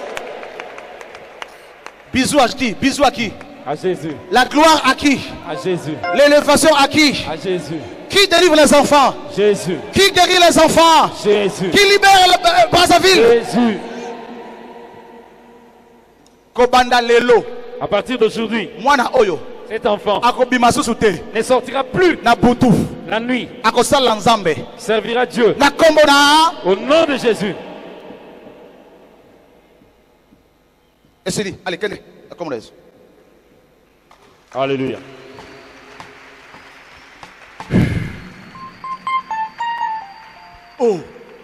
Bisous à qui? Bisous à qui? À Jésus. La gloire à qui? À Jésus. L'élévation à qui? À Jésus. Qui délivre les enfants? Jésus. Qui guérit les enfants? Jésus. Qui libère le Brazzaville? Jésus. Kobanda lelo. À partir d'aujourd'hui, Mwana oyo. Cet enfant ne sortira plus la nuit. Servira Dieu. Au nom de Jésus. Allez, alléluia. Oh.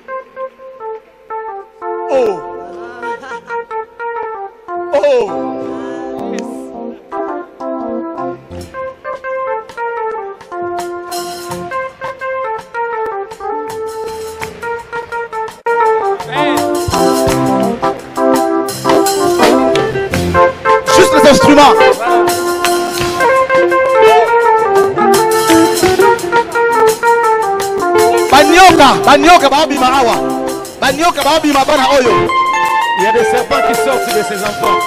Oh. Oh. Juste les instruments. Banyoka, banyoka babi marawa. Banyoka babi mabana oyo. Il y a des serpents qui sortent de ses enfants.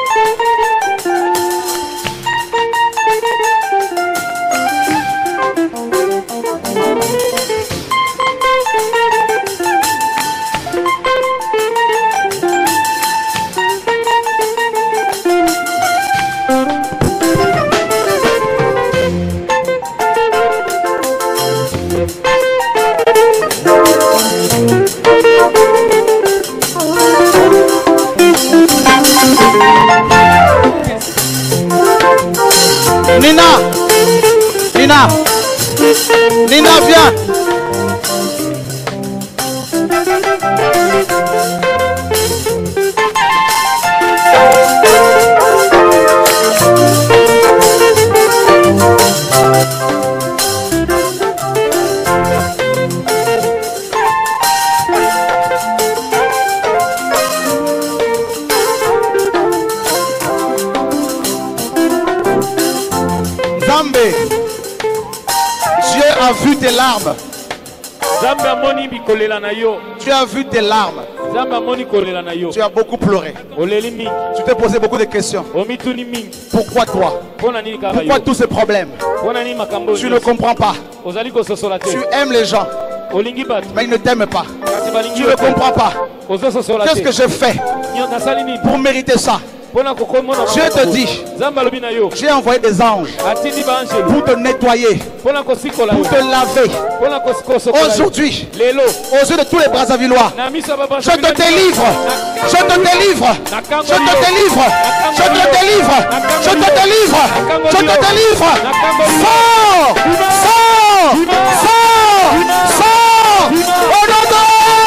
Nina, Nina, Nina, viens. Dieu a vu tes larmes. Tu as vu tes larmes. Tu as beaucoup pleuré. Tu t'es posé beaucoup de questions. Pourquoi toi? Pourquoi tous ces problèmes? Tu ne comprends pas. Tu aimes les gens, mais ils ne t'aiment pas. Tu ne comprends pas. Qu'est-ce que j'ai fait pour mériter ça? Dieu te dit, j'ai envoyé des anges pour te nettoyer, pour te laver. Aujourd'hui, aux yeux de tous les Brazzavillois, je te délivre, je te délivre, je te délivre, je te délivre, je te délivre, je te délivre. Sors, sors, sors, sors, au nom de...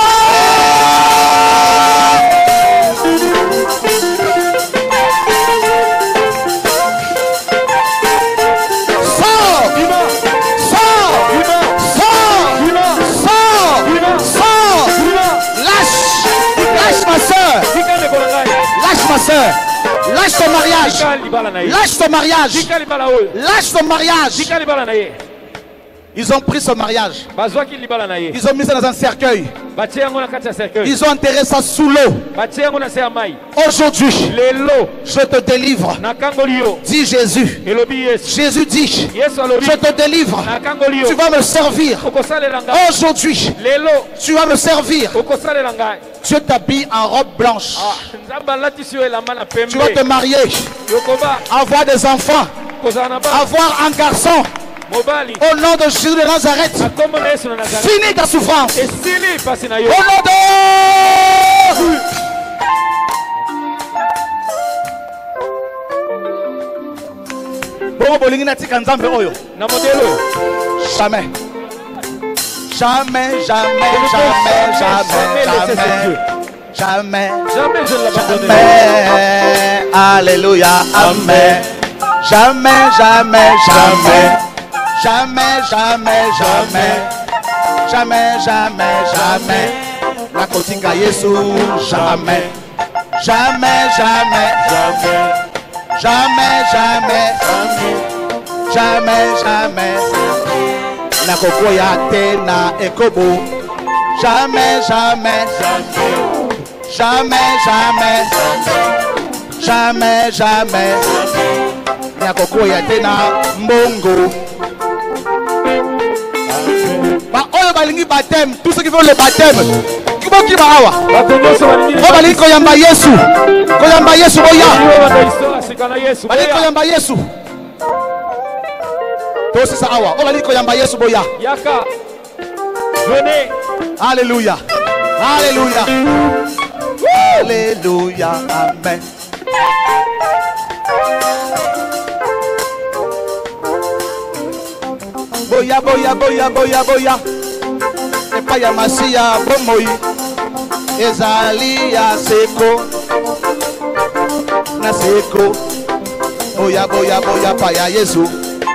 Lâche ma soeur, lâche ton mariage, lâche ton mariage, lâche ton mariage. Ils ont pris ce mariage, ils ont mis ça dans un cercueil, ils ont enterré ça sous l'eau. Aujourd'hui, je te délivre. Dis Jésus. Jésus dit, je te délivre. Tu vas me servir. Aujourd'hui, tu vas me servir. Dieu t'habille en robe blanche. Tu vas te marier, avoir des enfants, avoir un garçon. Au nom de Jésus de Nazareth. Finis ta souffrance. Au nom de... Jamais. Jamais, jamais, jamais, jamais, jamais, jamais, jamais, alléluia, amen. Jamais, jamais, jamais, jamais, jamais, jamais, jamais, jamais, jamais, la kotinga Yesu, jamais, jamais, jamais, jamais, jamais, jamais, jamais, la kokoya tena ekobo, jamais, jamais, jamais, jamais, jamais, jamais, la kokoya tena mbongo. Ba oyo balingi baptême, tous ceux qui veulent le baptême, kibo ki ba awa. O balingi koyamba Yesu, koyamba Yesu boya. Balingi koyamba Yesu. Tous ça awa, o balingi koyamba Yesu boya. Yaka. Venez. Alléluia. Alléluia. Alléluia. Amen. Boya, boya, boya, boya, boya. Et pas ya masia bomoi. Ezali ya seko. Na seko. Boya, boya, boya, pa ya Yesu.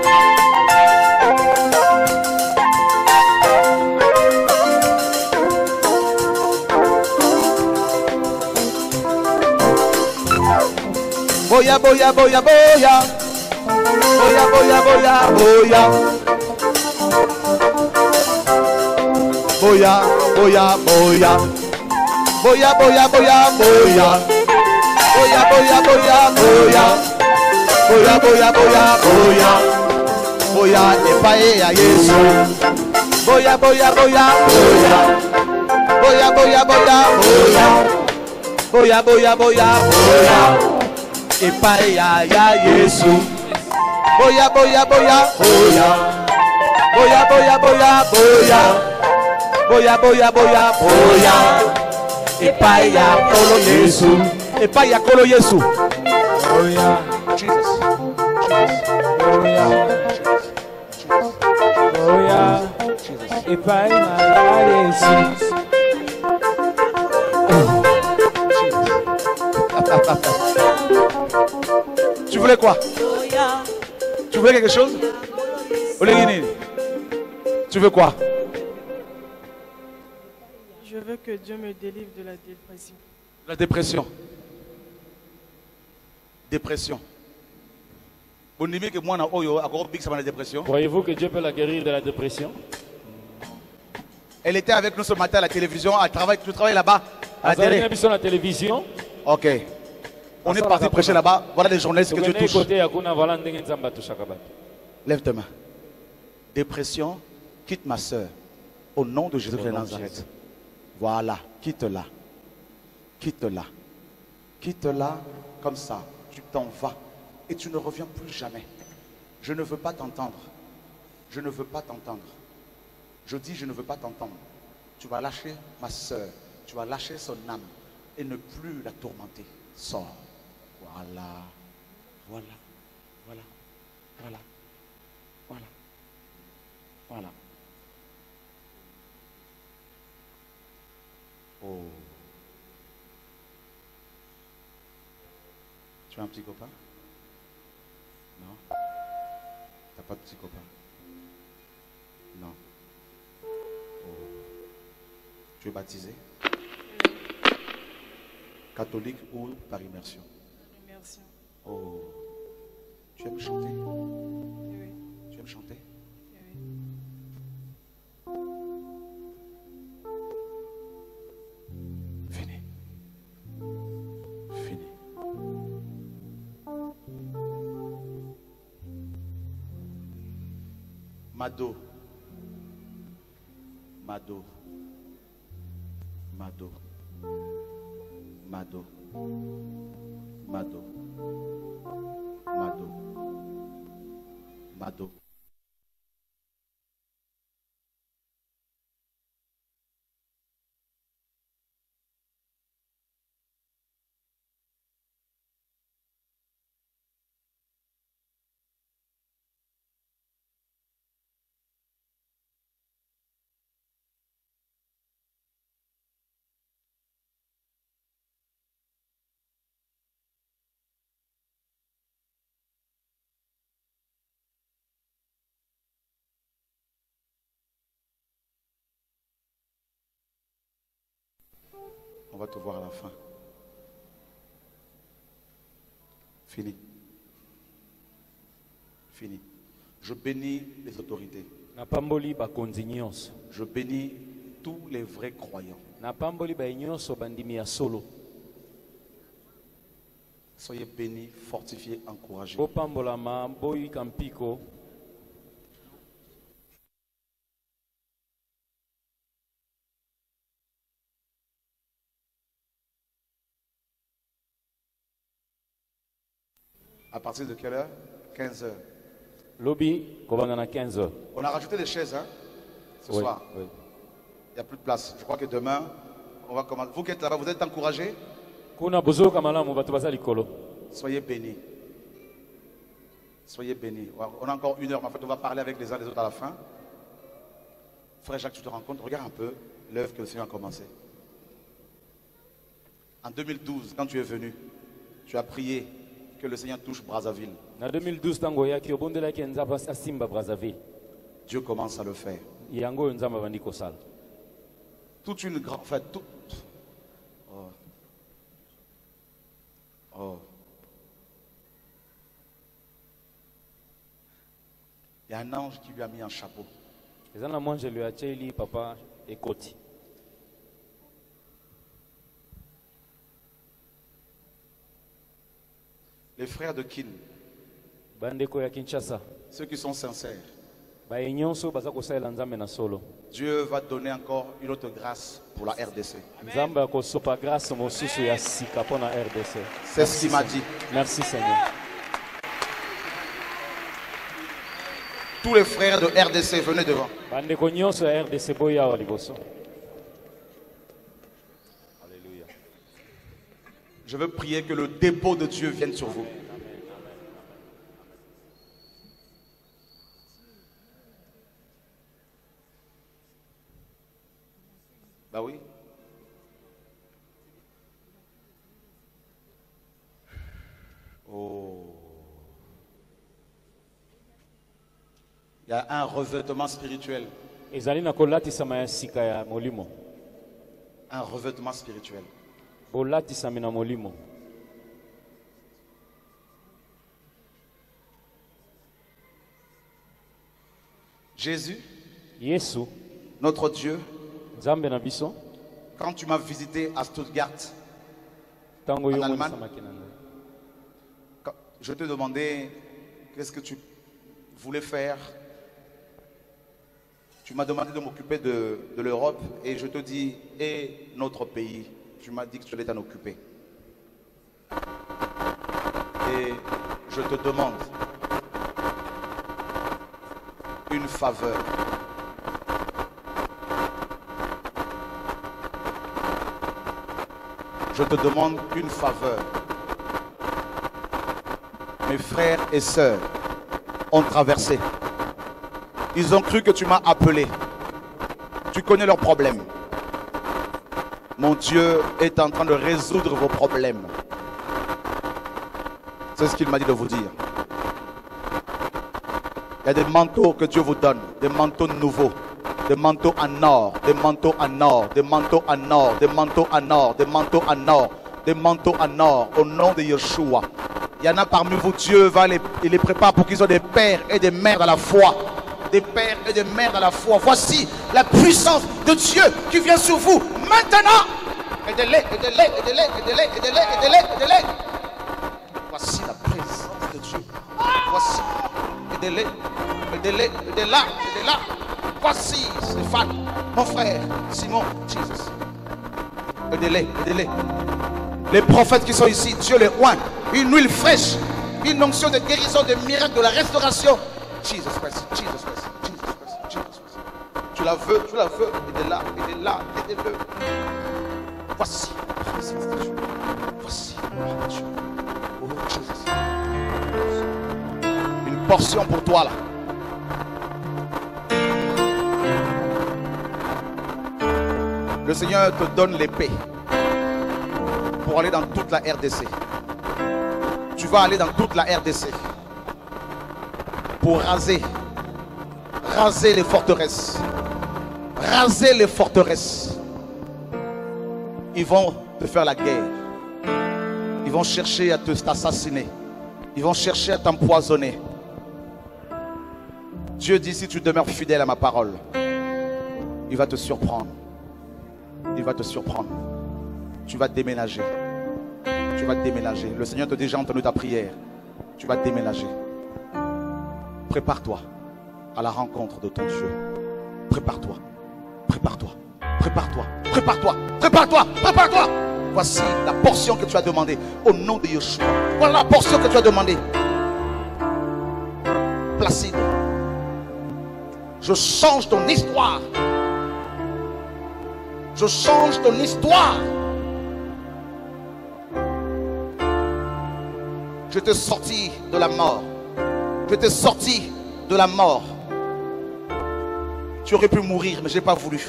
Boya, boya, boya, boya. Boya, boya, boya, boya. Boya, boya, boya. Boya, boya, boya, boya. Boya, boya, boya, boya. Boya, boya, boya, boya. Boya, epae ya Yesu. Boya, boya, boya, boya. Boya, boya, boya, boya. Boya, boya, boya, boya. Epae ya ya Yesu. Boya, boya, boya, boya. Boya, boya, boya, boya. Boya, boya, boya, boya. Epai ya kolo Yesu. Epai ya kolo Yesu. Boya. Jesus. Boya. Epai ya Yesu. Tu voulais quoi? Tu voulais quelque chose? Tu veux quoi? Je veux que Dieu me délivre de la dépression. La dépression. Dépression. Croyez-vous que Dieu peut la guérir de la dépression? Elle était avec nous ce matin à la télévision. Elle travaille, tu travailles là-bas à la télé. La télévision. Ok. On est parti prêcher là-bas. Voilà les journalistes que Dieu touche. Lève tes mains. Dépression, quitte ma soeur. Au nom de Jésus de Nazareth. Voilà, quitte-la. Quitte-la. Quitte-la comme ça. Tu t'en vas. Et tu ne reviens plus jamais. Je ne veux pas t'entendre. Je ne veux pas t'entendre. Je dis, je ne veux pas t'entendre. Tu vas lâcher ma soeur. Tu vas lâcher son âme. Et ne plus la tourmenter. Sors. Voilà. Voilà. Voilà. Voilà. Voilà. Voilà. Oh. Tu as un petit copain? Non? T'as pas de petit copain? Non. Oh. Tu es baptisé? Catholique ou par immersion? Immersion. Oh. Tu aimes chanter? Oui. Tu aimes chanter? Oui. Venez. Venez. Mado. Mado. Mado. Mado. Mado. Mado. Mado. On va te voir à la fin. Fini. Fini. Je bénis les autorités. Je bénis tous les vrais croyants. Soyez bénis, fortifiés, encouragés. À partir de quelle heure? quinze heures. Lobby, quinze heures. On a rajouté des chaises, hein, ce oui, soir. Oui. Il n'y a plus de place. Je crois que demain, on va commencer. Vous qui êtes là-bas, vous êtes encouragés? Soyez bénis. Soyez bénis. On a encore une heure, mais en fait, on va parler avec les uns et les autres à la fin. Frère Jacques, tu te rends compte? Regarde un peu l'œuvre que le Seigneur a commencé. En deux mille douze, quand tu es venu, tu as prié que le Seigneur touche Brazzaville. En deux mille douze, Dieu commence à le faire. Toute une grande fête. Tout... Oh. Oh. Il y a un ange qui lui a mis un chapeau. Les frères de Kin, ceux qui sont sincères, Dieu va donner encore une autre grâce pour la R D C. C'est ce qu'il m'a dit. Merci Seigneur. Tous les frères de R D C, venez devant. Alléluia. Je veux prier que le dépôt de Dieu vienne sur vous. Bah oui. Oh. Il y a un revêtement spirituel. Un revêtement spirituel. Jésus, notre Dieu, quand tu m'as visité à Stuttgart, en Allemagne, je te demandais qu'est-ce que tu voulais faire. Tu m'as demandé de m'occuper de, de l'Europe et je te dis, et notre pays, tu m'as dit que tu allais t'en occuper. Et je te demande une faveur. Je te demande une faveur. Mes frères et sœurs ont traversé. Ils ont cru que tu m'as appelé. Tu connais leurs problèmes. Mon Dieu est en train de résoudre vos problèmes. C'est ce qu'il m'a dit de vous dire. Il y a des manteaux que Dieu vous donne, des manteaux nouveaux, des manteaux en or, des manteaux en or, des manteaux en or, des manteaux en or, des manteaux en or, des manteaux en or, au nom de Yeshua. Il y en a parmi vous, Dieu va les, il les prépare pour qu'ils soient des pères et des mères dans la foi. Des pères et des mères dans la foi. Voici la puissance de Dieu qui vient sur vous maintenant. Aidez-les, aidez-les, aidez-les, aidez-les, aidez-les, aidez-les, aidez-les. Voici la présence de Dieu. Voici, aidez-les, aidez-les, aidez-la, aidez-la. Voici Stéphane, mon frère, Simon, Jesus. Aidez-les, aidez-les. Les prophètes qui sont ici, Dieu les oint. Une huile fraîche, une onction de guérison, de miracle, de la restauration. Jesus Christ, Jesus Christ, Jesus Christ, Jesus Christ. Tu la veux, tu la veux, aidez-la, aidez-la, aidez-le. Voici la présence de Dieu. Voici la gloire de Dieu. Oh Jesus. Une portion pour toi là. Le Seigneur te donne l'épée pour aller dans toute la R D C. Tu vas aller dans toute la R D C pour raser, raser les forteresses, raser les forteresses. ils vont te faire la guerre. Ils vont chercher à te t'assassiner. Ils vont chercher à t'empoisonner. Dieu dit, si tu demeures fidèle à ma parole, il va te surprendre. Il va te surprendre. Tu vas déménager. Tu vas déménager. Le Seigneur t'a déjà entendu ta prière. Tu vas déménager. Prépare-toi à la rencontre de ton Dieu. Prépare-toi. Prépare-toi. Prépare-toi. Prépare-toi. Prépare-toi. Prépare-toi. Voici la portion que tu as demandée au nom de Yeshua. Voilà la portion que tu as demandée. Placide. Je change ton histoire. Je change ton histoire. Je t'ai sorti de la mort. Je t'ai sorti de la mort. Tu aurais pu mourir, mais je n'ai pas voulu.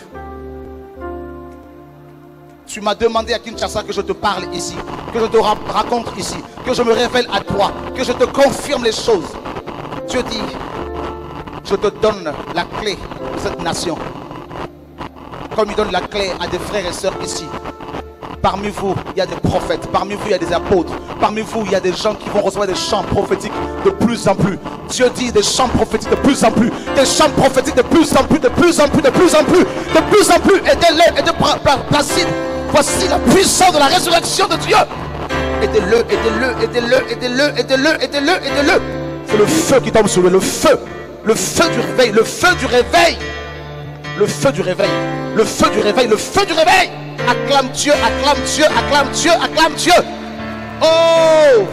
Tu m'as demandé à Kinshasa que je te parle ici, que je te raconte ici, que je me révèle à toi, que je te confirme les choses. Dieu dit, je te donne la clé de cette nation. Comme il donne la clé à des frères et sœurs ici. Parmi vous, il y a des prophètes. Parmi vous, il y a des apôtres. Parmi vous, il y a des gens qui vont recevoir des chants prophétiques de plus en plus. Dieu dit des chants prophétiques de plus en plus. Des chants prophétiques de plus en plus, de plus en plus, de plus en plus, de plus en plus. Aidez-le, aidez-le, Placide. Voici la puissance de la résurrection de Dieu. Aidez-le, aidez-le, aidez-le, aidez-le, aidez-le, aidez-le, aidez-le. C'est le feu qui tombe sur lui, le feu. Le feu du réveil, le feu du réveil. Le feu du réveil, le feu du réveil, le feu du réveil. Acclame Dieu, acclame Dieu, acclame Dieu, acclame Dieu. Oh!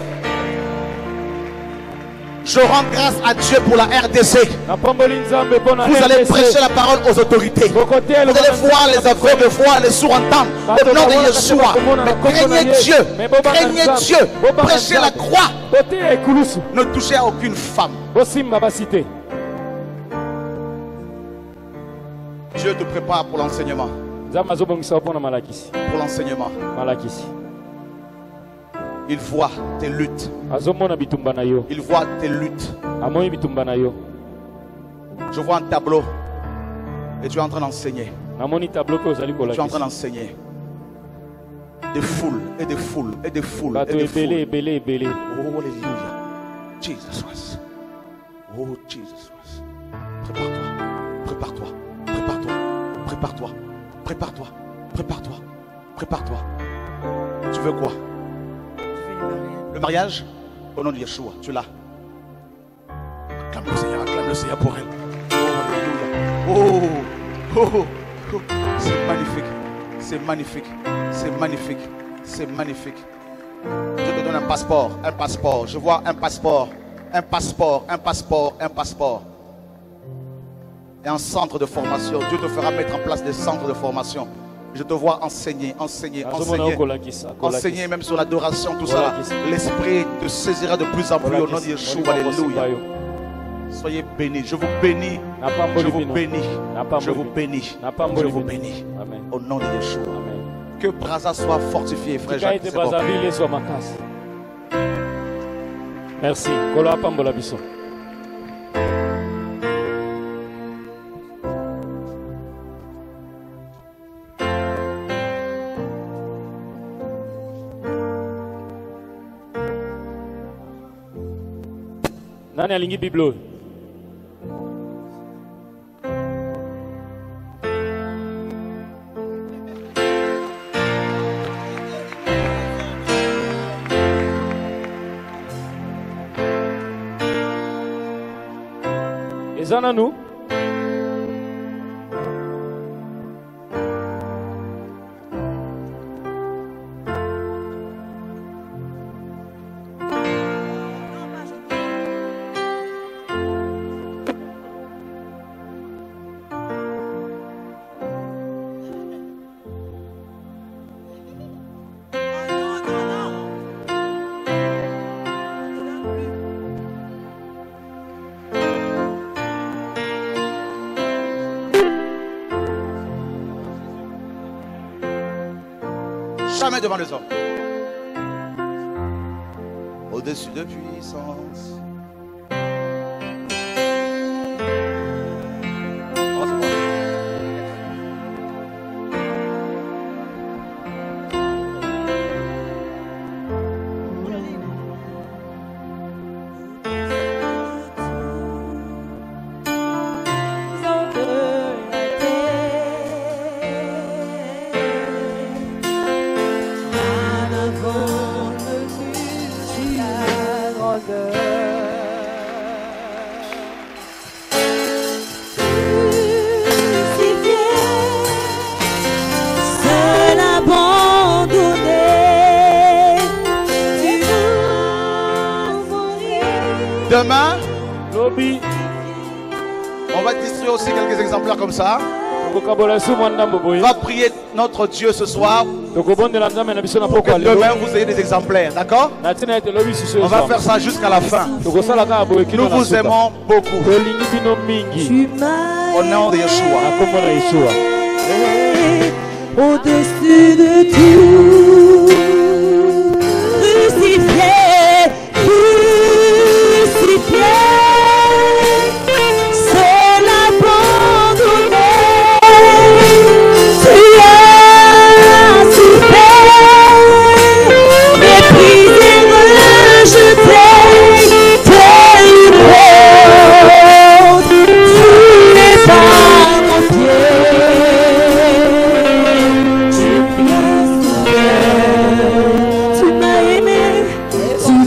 Je rends grâce à Dieu pour la R D C. Vous allez prêcher la parole aux autorités. Vous allez voir les aveugles voir, les sourds entendre. Au nom de Yeshua. Mais craignez Dieu. Craignez Dieu. Prêchez la croix. Ne touchez à aucune femme. Dieu te prépare pour l'enseignement. Pour l'enseignement. Il voit tes luttes. Il voit tes luttes. Je vois un tableau. Et tu es en train d'enseigner. Tu es en train d'enseigner. Des foules et des foules et des foules. Et des foules. Oh, alléluia. Jesus Christ. Oh, Jesus Christ. Prépare-toi. Prépare-toi. Prépare-toi. Prépare-toi. Prépare-toi. Prépare-toi. Prépare-toi. Tu veux quoi? Le mariage? Au nom de Yeshua, tu l'as. Acclame le Seigneur, acclame le Seigneur pour elle. Oh, alléluia. Oh, oh, oh. C'est magnifique. C'est magnifique. C'est magnifique. C'est magnifique. Je te donne un passeport. Un passeport. Je vois un passeport. Un passeport. Un passeport. Un passeport. Et un centre de formation. Dieu te fera mettre en place des centres de formation. Je te vois enseigner, enseigner, enseigner, enseigner même sur l'adoration, tout ça. L'esprit te saisira de plus en plus au nom de Yeshua. Alléluia. Soyez bénis. Je vous bénis. Je vous bénis. Je vous bénis. Je vous bénis. Au nom de Yeshua. Que Brazza soit fortifié, frère Jacques. Merci. Nani alingi Bible? Ezana nous? Jamais devant les hommes. Au-dessus de puissance. Seul abandonné, tu vas mourir. Demain, on va distribuer aussi quelques exemplaires comme ça. On va prier notre Dieu ce soir pour que demain vous ayez des exemplaires, d'accord? On va faire ça jusqu'à la fin. Nous vous aimons beaucoup. Au nom de Yeshua. Au-dessus de tout, crucifié, crucifié.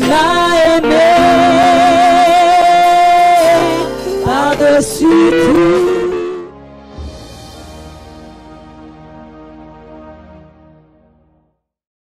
Par-dessus tout.